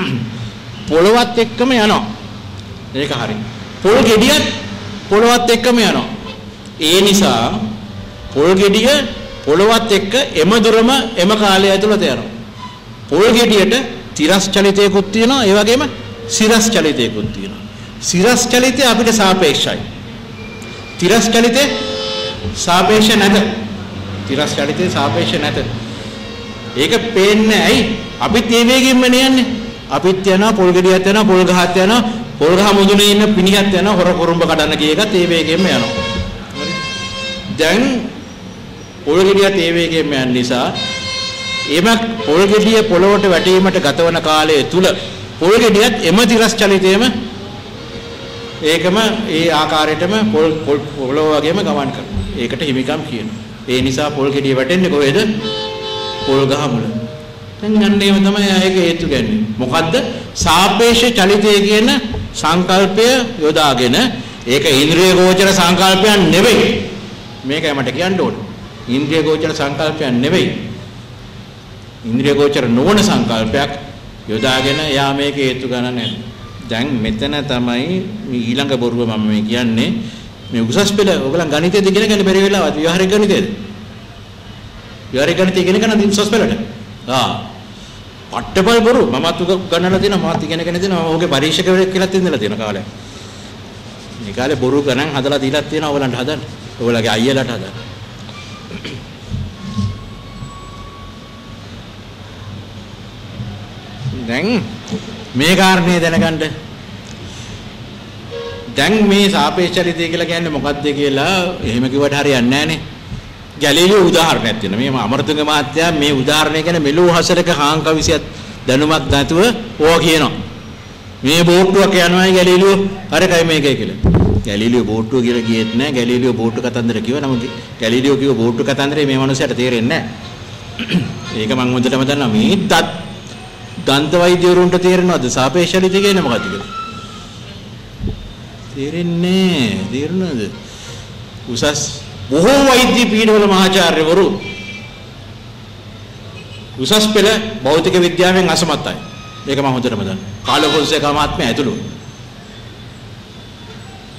[SPEAKER 1] පොළවත් එක්කම යනවා. ඒක හරි. පොල් ගෙඩියත් පොළවත් එක්කම යනවා. ඒ නිසා පොල් ගෙඩිය පොළවත් එක්ක එම දුරම එම කාලය ඇතුළත යනවා. පොල් ගෙඩියට තිරස් චලිතයකුත් තියෙනවා. ඒ වගේම සිරස් චලිතයකුත් තියෙනවා. සිරස් චලිතය අපිට සාපේක්ෂයි. තිරස් චලිතය සාපේක්ෂ නැත. තිරස් චලිතය සාපේක්ෂ නැත. ඒක පේන්නේ ඇයි? අපිත් ඒ වේගෙන්ම යන්නේ. අපිත් යනවා පොල් ගෙඩියත් යනවා පොල් ගහත් යනවා පොල් ගහ මුදුනේ ඉන්න පිණියත් යනවා හොර කුරුම්බ කඩන්න ගිය එකත් ඒ වේගෙන්ම යනවා. හරි. දැන් පොල් ගෙඩියත් ඒ වේගෙන්ම යන නිසා එම පොල් ගෙඩිය පොළොවට වැටීමට ගතවන කාලය තුල පොල් ගෙඩියත් එම තිරස් චලිතයේම ඒකම ඒ ආකාරයටම පොල් පොළොව වගේම ගමන් කරනවා. ඒකට හිමිකම් කියනවා. ඒ නිසා පොල් ගෙඩිය වැටෙන්නේ කොහෙද? පොල් ගහ මුල. දැන් යන්නේම තමයි ඒක හේතු ගන්නේ. මොකද්ද? සාපේක්ෂ චලිතය කියන සංකල්පය යොදාගෙන ඒක ඉන්ද්‍රිය ගෝචර සංකල්පයක් නෙවෙයි. මේකයි මට කියන්න ඕනේ. ඉන්ද්‍රිය ගෝචර සංකල්පයක් නෙවෙයි. ඉන්ද්‍රිය ගෝචර නොවන සංකල්පයක් යොදාගෙන යා මේක හේතු ගන්න නැහැ. දැන් මෙතන තමයි මේ ඊළඟ බොරුව මම මේ කියන්නේ. මේ උසස් පෙළ ඔයගලන් ගණිතයේද ඉගෙන ගන්න බැරි වෙලාවත් ව්‍යවහාරික ගණිතයේද? ව්‍යවහාරික ගණිතය ඉගෙන ගන්න උසස් පෙළට. ආ පට්ටපල් බොරු මමත් උග ගණනලා දෙනවා මාත් ඉගෙනගෙන දෙනවා. ඔහුගේ පරීක්ෂකවරයෙක් කියලාත් ඉඳලා තියෙන කාලේ. මේ කාලේ බොරු ගණන් හදලා දීලා තියෙනවා ඔයගලන්ට හදන්න. ඔයගලගේ අයියලාට හදන්න. දැන් මේ කාරණේ දැනගන්න. දැන් මේ සාපේක්ෂ චලිතය කියලා කියන්නේ මොකක්ද කියලා එහෙම කිව්වට හරියන්නේ නැහනේ. ගැලීලියෝ උදාහරණයක් තියෙනවා. මේ අමරතුංග මහත්තයා මේ උදාහරණය ගැන මෙලෝ හසරක හාංකවිසියක් දැනුමක් නැතුව ඕවා කියනවා. මේ බෝට්ටුවක් යනවායි ගැලීලියෝ අරකයි මේකයි කියලා. ගැලීලියෝ බෝට්ටුව කියලා කියෙත් නැහැ. ගැලීලියෝ බෝට්ටු කතන්දර කිව්වා. නමුත් ගැලීලියෝ කිව්ව බෝට්ටු කතන්දරේ මේ මනුස්සයාට තේරෙන්නේ නැහැ. ඒක මම හොඳටම දන්නවා. මේ දන්ත වෛද්‍යවරුන්ට තේරෙනවද සාපේක්ෂ චලිතය කියන්නේ මොකක්ද කියලා? තේරෙන්නේ නැහැ. තේරුණාද? උසස් බොහෝ වෛද්‍ය පීඨවල මහාචාර්යවරු උසස් පෙළ භෞතික විද්‍යාවෙන් අසමත්යි. ඒක මම හොඳටම දන්නවා. කාලෝ ෆොන්සේකා මහත්මයා ඇතුළු.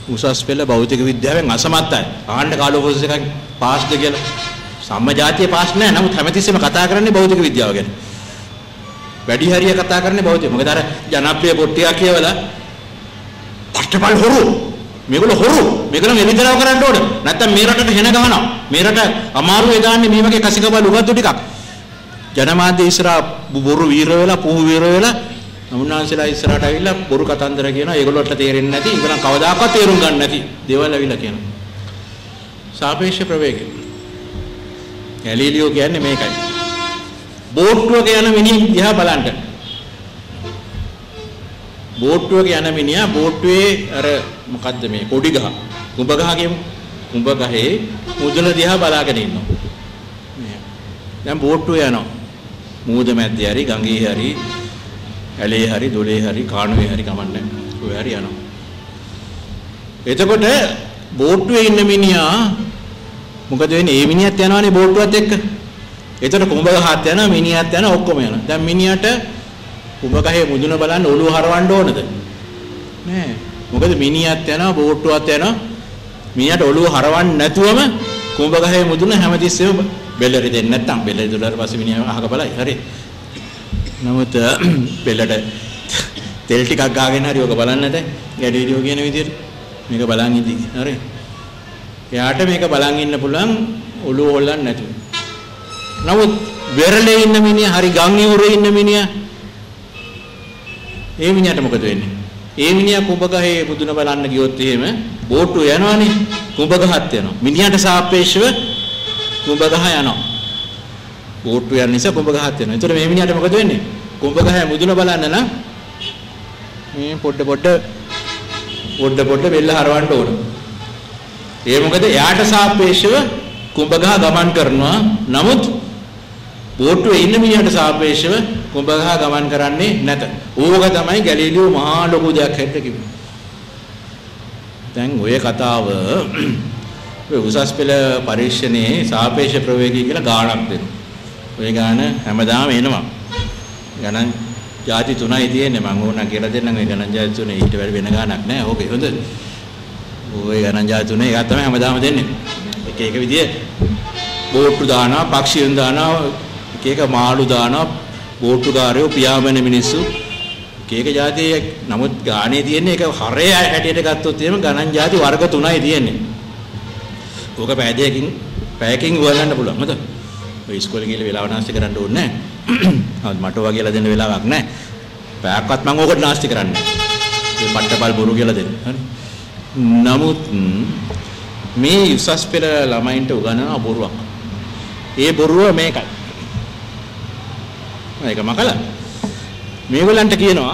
[SPEAKER 1] උසස් පෙළ භෞතික විද්‍යාවෙන් අසමත්තයි. ආන්න කාලෝපෝසස් එකක් පාස්ද කියලා. සම්මජාතිය පාස් නෑ. නමුත් හැමතිස්සෙම කතා කරන්නේ භෞතික විද්‍යාව ගැන. වැඩි හරිය කතා කරන්නේ භෞතික. මොකද අර ජනප්‍රිය පොට්ටියක් කියවලා අෂ්ටපල් හොරු. මේගොල්ලෝ හොරු. මේගොල්ලෝ එලිදරව් කරන්න ඕන. නැත්තම් මේ රටට හෙන ගහනවා. මේ රට අමාරුවේ දාන්නේ මේ වගේ කසිකබල් උගත්තු ටිකක්. ජනමාධ්‍ය ඉස්සරහා බොරු වීර වෙලා පුහු වීර වෙලා නමුනාන්සලා ඉස්සරහට ඇවිල්ලා බොරු කතන්දර කියනවා. ඒගොල්ලොන්ට තේරෙන්නේ නැති. ඉවරන් කවදාකවත් තේරුම් ගන්න නැති දේවල් ඇවිල්ලා කියනවා. සාපේක්ෂ ප්‍රවේගය. ගැලීලියෝ කියන්නේ මේකයි. බෝට්ටුවක යන මිනිහ දිහා බලන්න. බෝට්ටුවක යන මිනිහා බෝට්ටුවේ අර මොකද්ද මේ කොඩි ගහ. කුඹ ගහ කියමු. කුඹ ගහේ මුදුන දිහා බලාගෙන ඉන්නවා. දැන් බෝට්ටුව යනවා. මූද මැද්දේ හරි ගඟේ හරි ඇලේ හරි දොලේ හරි කාණුවේ හරි කමන්නේ. ඔය හරි යනවා. එතකොට බෝට්ටුවේ ඉන්න මිනිහා මොකද වෙන්නේ? ඒ මිනිහත් යනවානේ බෝට්ටුවත් එක්ක. එතකොට කුඹ ගහත් යනවා මිනිහත් යනවා ඔක්කොම යනවා. දැන් මිනිහට කුඹ ගහේ මුදුන බලන්න ඔළුව හරවන්න ඕනද? නෑ. මොකද මිනිහත් යනවා බෝට්ටුවත් යනවා. මිනිහට ඔළුව හරවන්න නැතුවම කුඹ ගහේ මුදුන හැමතිස්සෙම බෙල්ලරි දෙන්නේ නැත්තම් බෙල්ලරි දුන්නාට පස්සේ මිනිහා අහක බලයි. හරි. නමුත් බෙල්ලට තෙල් ටිකක් ගාගෙන හරි ඔක බලන්න නැතේ. ගැඩේලියෝ කියන විදිහට මේක බලන් ඉඳි. හරි. එයාට මේක බලන් ඉන්න පුළුවන් ඔළුව හොල්ලන්න නැතුව. නමුත් වෙරළේ ඉන්න මිනිහා හරි ගම් ඉවුරේ ඉන්න මිනිහා ඒ මිනිහට මොකද වෙන්නේ? ඒ මිනිහා කුඹ ගහේ මුදුන බලන්න ගියොත් එහෙම බෝට්ටුව යනවනේ. කුඹ ගහත් යනවා. මිනිහට සාපේක්ෂව කුඹ ගහ යනවා. බෝට්ටුව යන නිසා කුඹ ගහත් යනවා. ඒතර මේ මිනිහට මොකද වෙන්නේ? කුඹ ගහේ මුදුන බලන්න නම් මේ පොඩ පොඩ පොඩ පොඩ බෙල්ල හරවන්න ඕන. ඒ මොකද එයාට සාපේක්ෂව කුඹ ගහ ගමන් කරනවා. නමුත් බෝට්ටුවේ ඉන්න මිනිහට සාපේක්ෂව කුඹ ගහ ගමන් කරන්නේ නැත. ඕක තමයි ගැලීලියෝ මහා ලොකු දෙයක් හැටියට කිව්වේ. දැන් ඔය කතාව ඔය උසස් පෙළ පරීක්ෂණයේ සාපේක්ෂ ප්‍රවේගය කියලා ගාණක් දෙනවා. ඔය ගාණ හැමදාම එනවා. ගණන් ಜಾති තුනයි තියෙන්නේ. මම ඕන කියලා දෙන්නම්. ඔය ගණන් ಜಾති තුනේ ඊට වැඩි වෙන ගාණක් නැහැ. ඕකේ හොඳද? ඔය ගණන් ಜಾති තුනේ එකක් තමයි හැමදාම දෙන්නේ. එක එක විදිය බෝට්ටු දානවා, පක්ෂියන් දානවා, එක එක මාළු දානවා, බෝට්ටුකාරයෝ පියාඹන මිනිස්සු එක එක જાති. නමුත් ගානේ තියෙන්නේ ඒක හරය හැටියට ගත්තොත් එහෙම ගණන් ಜಾති වර්ග තුනයි තියෙන්නේ. ඕක පැයකින් පැයකින් උගලන්න පුළුවන්. මත ඔය ඉස්කෝලේ ගිහලා වෙලාව නාස්ති කරන්න ඕනේ නැහැ. මට ඔවා කියලා දෙන්න වෙලාවක් නැහැ. පැයක්වත් මම ඕකට නාස්ති කරන්නේ නැහැ. මේ පට්ටපල් බොරු කියලා දෙන්න. හරි. නමුත් මේ උසස් පෙළ ළමයින්ට උගන්වන බොරුවක්. ඒ බොරුව මේකයි. මේක මකලා මේගොල්ලන්ට කියනවා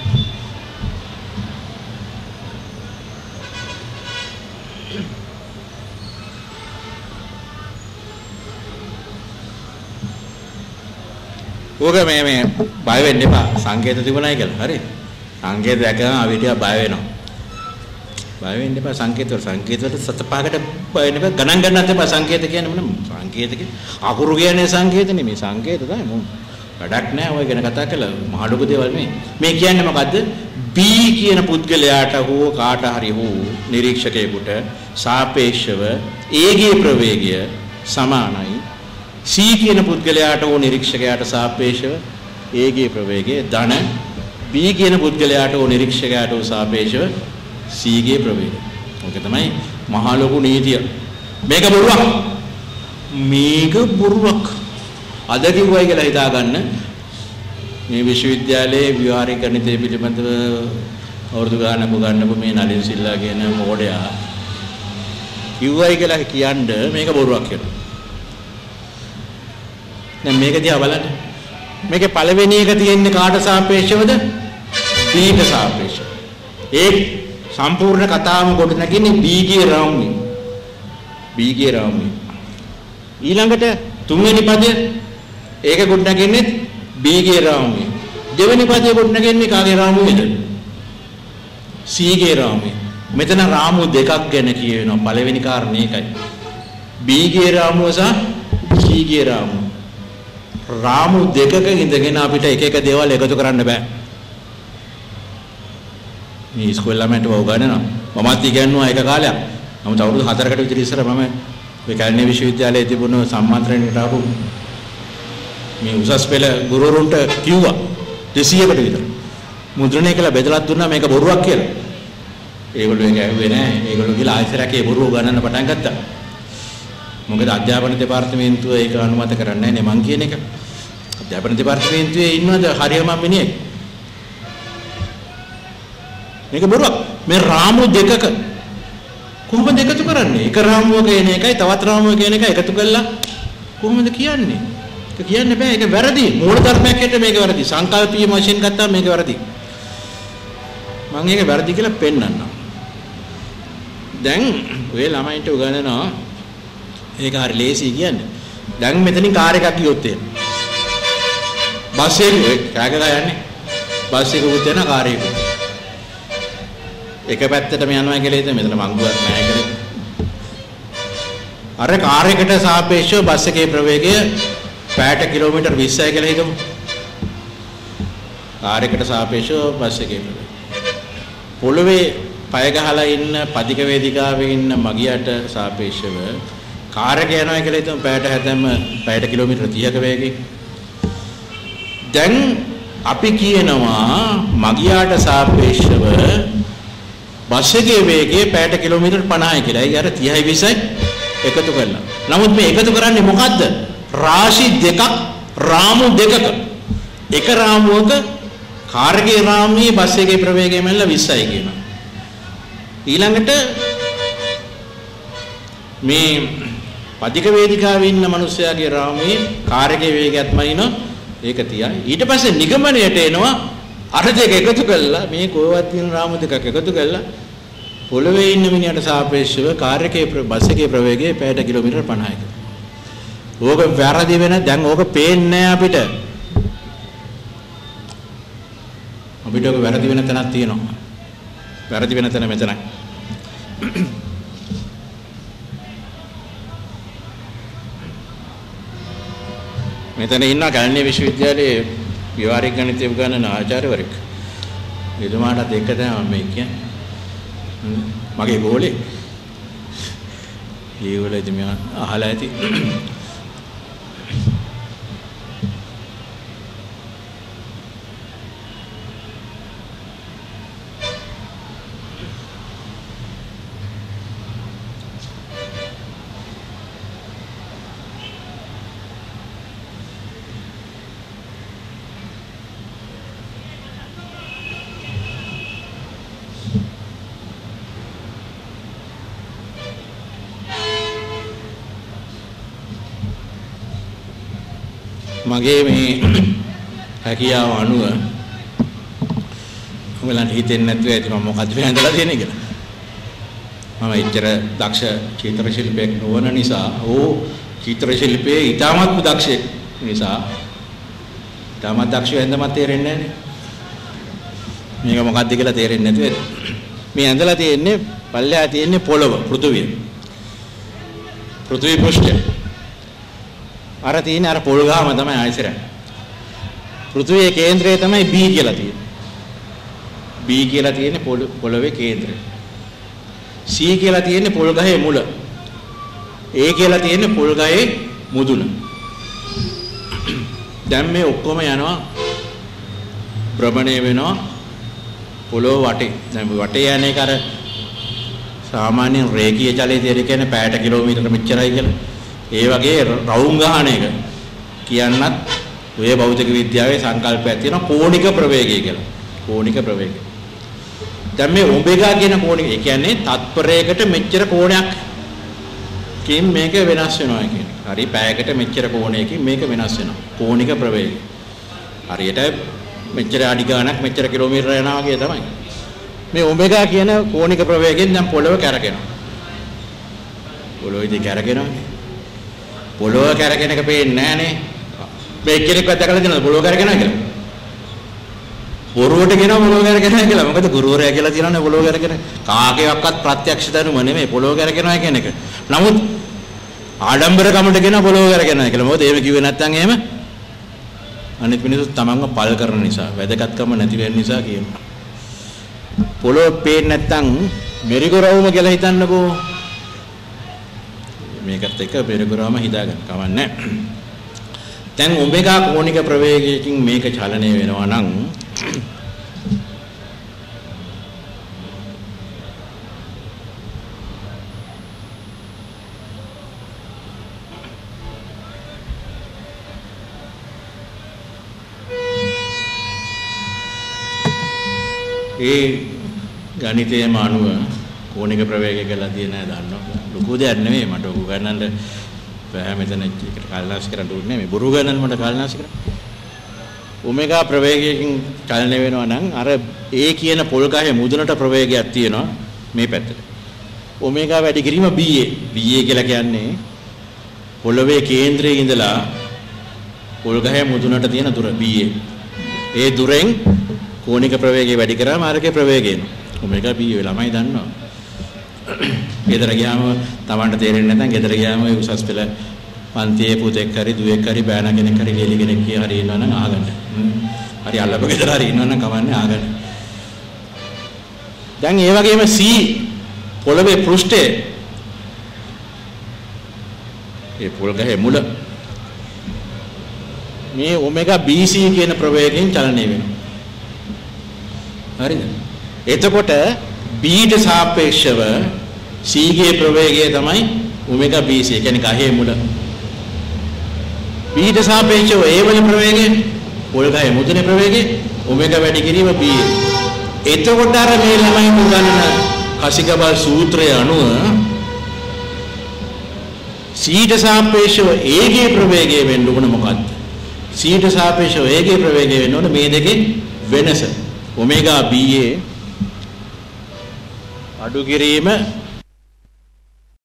[SPEAKER 1] ඕක මේ මේ බය වෙන්න එපා. සංකේත තිබුණයි කියලා. හරි. සංකේත දැකම අපි ටික බය වෙනවා. බය වෙන්න එපා සංකේත වල. සංකේත වල සතපාකට බය වෙන්න එපා. ගණන් ගන්නත් එපා. සංකේත කියන්නේ මොන සංකේත කියන්නේ අකුරු කියන්නේ සංකේත නෙමෙයි. සංකේත තමයි මොන වැඩක් නැහැ. ඔය ගැන කතා කළා. මහ ලොකු දේවල් නෙමෙයි. මේ කියන්නේ මොකද්ද? B කියන පුද්ගලයාට හෝ කාට හරි හෝ නිරීක්ෂකයෙකුට සාපේක්ෂව A ගේ ප්‍රවේගය සමානයි C කියන පුද්ගලයාට හෝ නිරීක්ෂකයාට සාපේක්ෂව A ගේ ප්‍රවේගය ධන B කියන පුද්ගලයාට හෝ නිරීක්ෂකයාට හෝ සාපේක්ෂව C ගේ ප්‍රවේගය. ඔක තමයි මහා ලොකු නීතිය. මේක බොරුවක්. මේක බොරුවක්. අද කිව්වයි කියලා හිතා ගන්න. මේ විශ්වවිද්‍යාලයේ ව්‍යවહાරික ගණිතය පිළිබඳව අවුරුදු ගානක් උගන්වපු මේ නලින් සිල්ලා කියන මෝඩයා කිව්වයි කියලා කියන්න මේක බොරුවක් කියලා. දැන් මේක දිහා බලන්න. මේකේ පළවෙනි එක තියෙන්නේ කාට සාපේක්ෂවද? B ට සාපේක්ෂව. ඒ සම්පූර්ණ කතාවම කොට නැගින්නේ B ගේ රාමුවේ. B ගේ රාමුවේ. ඊළඟට තුන්වෙනි පදය ඒක කොට නැගින්නේ B ගේ රාමුවේ. දෙවෙනි පදය කොට නැගින්නේ කාගේ රාමුවේද? C ගේ රාමුවේ. මෙතන රාමු දෙකක් ගැන කියවෙනවා. පළවෙනි කාරණේ ඒකයි. B ගේ රාමුව සහ C ගේ රාමුව. රාමු දෙකක ඉඳගෙන අපිට එක එක දේවල් එකතු කරන්න බෑ. මේ ඉස්කෝලේ ළමයින්ට උගන්වනවා. මමත් ඉගෙනුවා එක කාලයක්. නමුත් අවුරුදු හතරකට විතර ඉස්සර මම මේ කැලණිය විශ්වවිද්‍යාලයේ තිබුණු සම්මාන්ත්‍රණයට ආපු මේ උසස් පෙළ ගුරුවරුන්ට කිව්වා දෙසීයකට විතර. මුද්‍රණය කළා බෙදලා දුන්නා මේක බොරුවක් කියලා. ඒගොල්ලෝ ඒක ඇහුවේ නැහැ. ඒගොල්ලෝ ගිහලා ආයෙසරක් ඒ බොරුව ගණන්න පටන් ගත්තා. මොකද අධ්‍යාපන දෙපාර්තමේන්තුව ඒක අනුමත කරන්නේ නැහැ නේ මං කියන එක. අධ්‍යාපන දෙපාර්තමේන්තුවේ ඉන්නවද හරියම මිනිහෙක්? මේක බොරුවක්. මේ රාමු දෙකක කොහොමද එකතු කරන්නේ? එක රාමුවක එන එකයි තවත් රාමුවක එන එකයි එකතු කළා කොහොමද කියන්නේ? ඒක කියන්න බෑ. ඒක වැරදි. මූල ධර්මයක් හැටියට මේක වැරදි. සංකල්පීය වශයෙන් ගත්තාම මේක වැරදි. මම ඒක වැරදි කියලා පෙන්නන්නම්. දැන් ඔය ළමයින්ට උගන්වනවා ඒක හරි ලේසි කියන්නේ. දැන් මෙතනින් කාර් එකක් ගියොත් එහෙම. බස් එකේ කෑගග යන්නේ. බස් එක උත් යන කාර් එක. එක පැත්තටම යනවා කියලා හිතේ මෙතන මංගුවක් නැහැ කියලා. අර කාර් එකට සාපේක්ෂව බස් එකේ ප්‍රවේගය පැයට කිලෝමීටර් විස්සයි කියලා හිතමු. කාර් එකට සාපේක්ෂව බස් එකේ ප්‍රවේගය. පොළවේ පය ගහලා ඉන්න පදික වේදිකාවේ ඉන්න මගියට සාපේක්ෂව කාර් එක යනවා කියලා හිතමු පැයට හැතැම්ම පැයට කිලෝමීටර් තිහක වේගයෙන්. දැන් අපි කියනවා මගියාට සාපේක්ෂව බස් එකේ වේගය පැයට කිලෝමීටර් පනහයි කියලා. ඒ අර තිහයි විස්සයි එකතු කරලා. නමුත් මේ එකතු කරන්නේ මොකද්ද? රාශි දෙකක් රාමු දෙකක. එක රාමුවක කාර් එකේ රාමුවේ බස් එකේ ප්‍රවේගය මෙල්ල විස්සයි කියනවා. ඊළඟට මේ පදික වේදිකාවේ ඉන්න මිනිස්සයාගේ රාමුවේ කාර් එකේ වේගයත්මයි නෝ ඒක තියයි. ඊට පස්සේ නිගමනයට එනවා අර දෙක එකතු කළා මේ කොහොවත් තියෙන රාමු දෙකක් එකතු කළා පොළවේ ඉන්න මිනිහට සාපේක්ෂව කාර් එකේ බස් එකේ ප්‍රවේගය පැයට කිලෝමීටර් පනහයි. ඕක වැරදි වෙන දැන් ඕක පේන්නේ නැහැ අපිට. අපිට ඕක වැරදි වෙන තැනක් තියෙනවා. වැරදි වෙන තැන මෙතනයි. මෙතන ඉන්න කැලණිය විශ්වවිද්‍යාලයේ ව්‍යවහාරික ගණිතය උගන්වන ආචාර්යවරයෙක්. එතුමාටත් එක තමයි මම කියන්නේ. මගේ ගෝලේ. ඒගොල්ලෝ ඉතින් මම අහලා ඇති. මගේ මේ හැකියාව අනුව ඔයගලන්ට හිතෙන්නේ නැතුව ඇති මම මොකද්ද වෙනදලා තියෙන්නේ කියලා. මම ඉච්චර දක්ෂ චිත්‍ර ශිල්පියෙක් නොවන නිසා ඕ චිත්‍ර ශිල්පයේ ඊටමත් දක්ෂ නිසා ඊටමත් දක්ෂ වෙනදම තේරෙන්නේ නැහැ නේ. මේක මොකද්ද කියලා තේරෙන්නේ නැතුව ඇති. මේ ඇඳලා තියෙන්නේ පල්ලෙහා තියෙන්නේ පොළව පෘථුවිය. පෘථුවි පෘෂ්ඨය. අර තියෙන අර පොල් ගාම තමයි ආයසර. පෘථුවියේ කේන්ද්‍රය තමයි B කියලා තියෙන්නේ. B කියලා තියෙන්නේ පොළවේ කේන්ද්‍රය. C කියලා තියෙන්නේ පොල් ගහේ මුල. A කියලා තියෙන්නේ පොල් ගහේ මුදුන. දැන් මේ ඔක්කොම යනවා භ්‍රමණය වෙනවා පොළොව වටේ. දැන් වටේ යන එක අර සාමාන්‍ය රේඛීය ජලයේ තියෙන කියන්නේ පැයට කිලෝමීටර මෙච්චරයි කියලා. ඒ වගේ රවුම් ගහන එක කියන්නත් ඔය භෞතික විද්‍යාවේ සංකල්පයක් තියෙනවා කෝණික ප්‍රවේගය කියලා. කෝණික ප්‍රවේගය. දැන් මේ ඔමෙගා කියන කෝණික ඒ කියන්නේ තත්පරයකට මෙච්චර කෝණයක් කින් මේක වෙනස් වෙනවා කියන එක. හරි පැයකට මෙච්චර කෝණයකින් මේක වෙනස් වෙනවා. කෝණික ප්‍රවේගය. හරියට මෙච්චර අඩි ගාණක් මෙච්චර කිලෝමීටර යනවා වගේ තමයි. මේ ඔමෙගා කියන කෝණික ප්‍රවේගයෙන් දැන් පොළව කැරකෙනවා. පොළොව ඉතින් කැරකෙනවා. පොළොව කැරකෙන එක පේන්නේ නැහනේ. මේ කෙනෙක්වත් දැකලා තියෙනවද පොළොව කැරකෙනවා කියලා? බොරුවට කියනවා පොළොව කැරකෙනවා කියලා. මොකද ගුරුවරයා කියලා තියෙනවනේ පොළොව කැරකෙන. කාගේවත් ප්‍රත්‍යක්ෂ දැනුම නෙමෙයි පොළොව කැරකෙනවා කියන එක. නමුත් ආඩම්බරකමට කියන පොළොව කැරකෙනවා කියලා. මොකද එහෙම කිව්වේ නැත්නම් එහෙම අනිත් මිනිස්සු තමන්ව පල් කරන නිසා, වැදගත්කම නැති වෙන නිසා කියනවා. පොළොව පේන්නේ නැත්නම් මෙරිගොරවුම කියලා හිතන්නකෝ. මේකත් එක්ක මෙරිගොරවුම හිතාගන්න කවන්නේ. දැන් ඔමෙගා කෝණික ප්‍රවේගයකින් මේක චලනය වෙනවා නම් ඒ ගණිතයේම අනුව කෝණික ප්‍රවේගය කියලා තියෙන නෑ දන්නවා. ලොකු දෙයක් නෙමෙයි මට ඔක ගන්නන්න බෑ මෙතන එකට කල්ලාස් කරන්න ඕනේ මේ බොරු ගණන් මට කල්ලාස් කරන්න. ඔමෙගා ප්‍රවේගයකින් චලනය වෙනවා නම් අර ඒ කියන පොල් ගහේ මුදුනට ප්‍රවේගයක් තියෙනවා මේ පැත්තට. ඔමෙගා වැඩි කිරීම B A. B A කියලා කියන්නේ පොළවේ කේන්ද්‍රයේ ඉඳලා පොල් ගහේ මුදුනට තියෙන දුර B A. ඒ දුරෙන් කෝණික ප්‍රවේගය වැඩි කරාම ආරකේ ප්‍රවේගය එනවා. ඔමෙගා B A ළමයි දන්නවා. ගෙදර ගියාම Tamanට තේරෙන්නේ නැත්නම් ගෙදර ගියාම ඒ උසස් පෙළ පන්තියේ පුතෙක් හරි දුවෙක් හරි බෑනා කෙනෙක් හරි ලේලි කෙනෙක් කිය හරි ඉන්නවනම් අහගන්න. හරි අල්ලප ගෙදර හරි ඉන්නවනම් කවන්නේ අහගන්න. දැන් ඒ වගේම C පොළවේ පෘෂ්ඨයේ ඒ පොල් ගහේ මුල මේ ඔමෙගා B C කියන ප්‍රවේගයෙන් චලනය වෙනවා. හරිද? එතකොට B ට සාපේක්ෂව C ගේ ප්‍රවේගය තමයි ඔමෙගා B C. ඒ කියන්නේ ගහේ මුල. B ට සාපේක්ෂව A වල ප්‍රවේගය පොල් ගහේ මුදුනේ ප්‍රවේගය ඔමෙගා වැඩි කිරීම B A. එතකොට අර මේ ළමයි උගන්වන කසිකබල් සූත්‍රය අනුව C ට සාපේක්ෂව A ගේ ප්‍රවේගය වෙන්න ඕන මොකක්ද? C ට සාපේක්ෂව A ගේ ප්‍රවේගය වෙන්න ඕන මේ දෙකේ වෙනස. ඔමෙගා B A අඩු කිරීම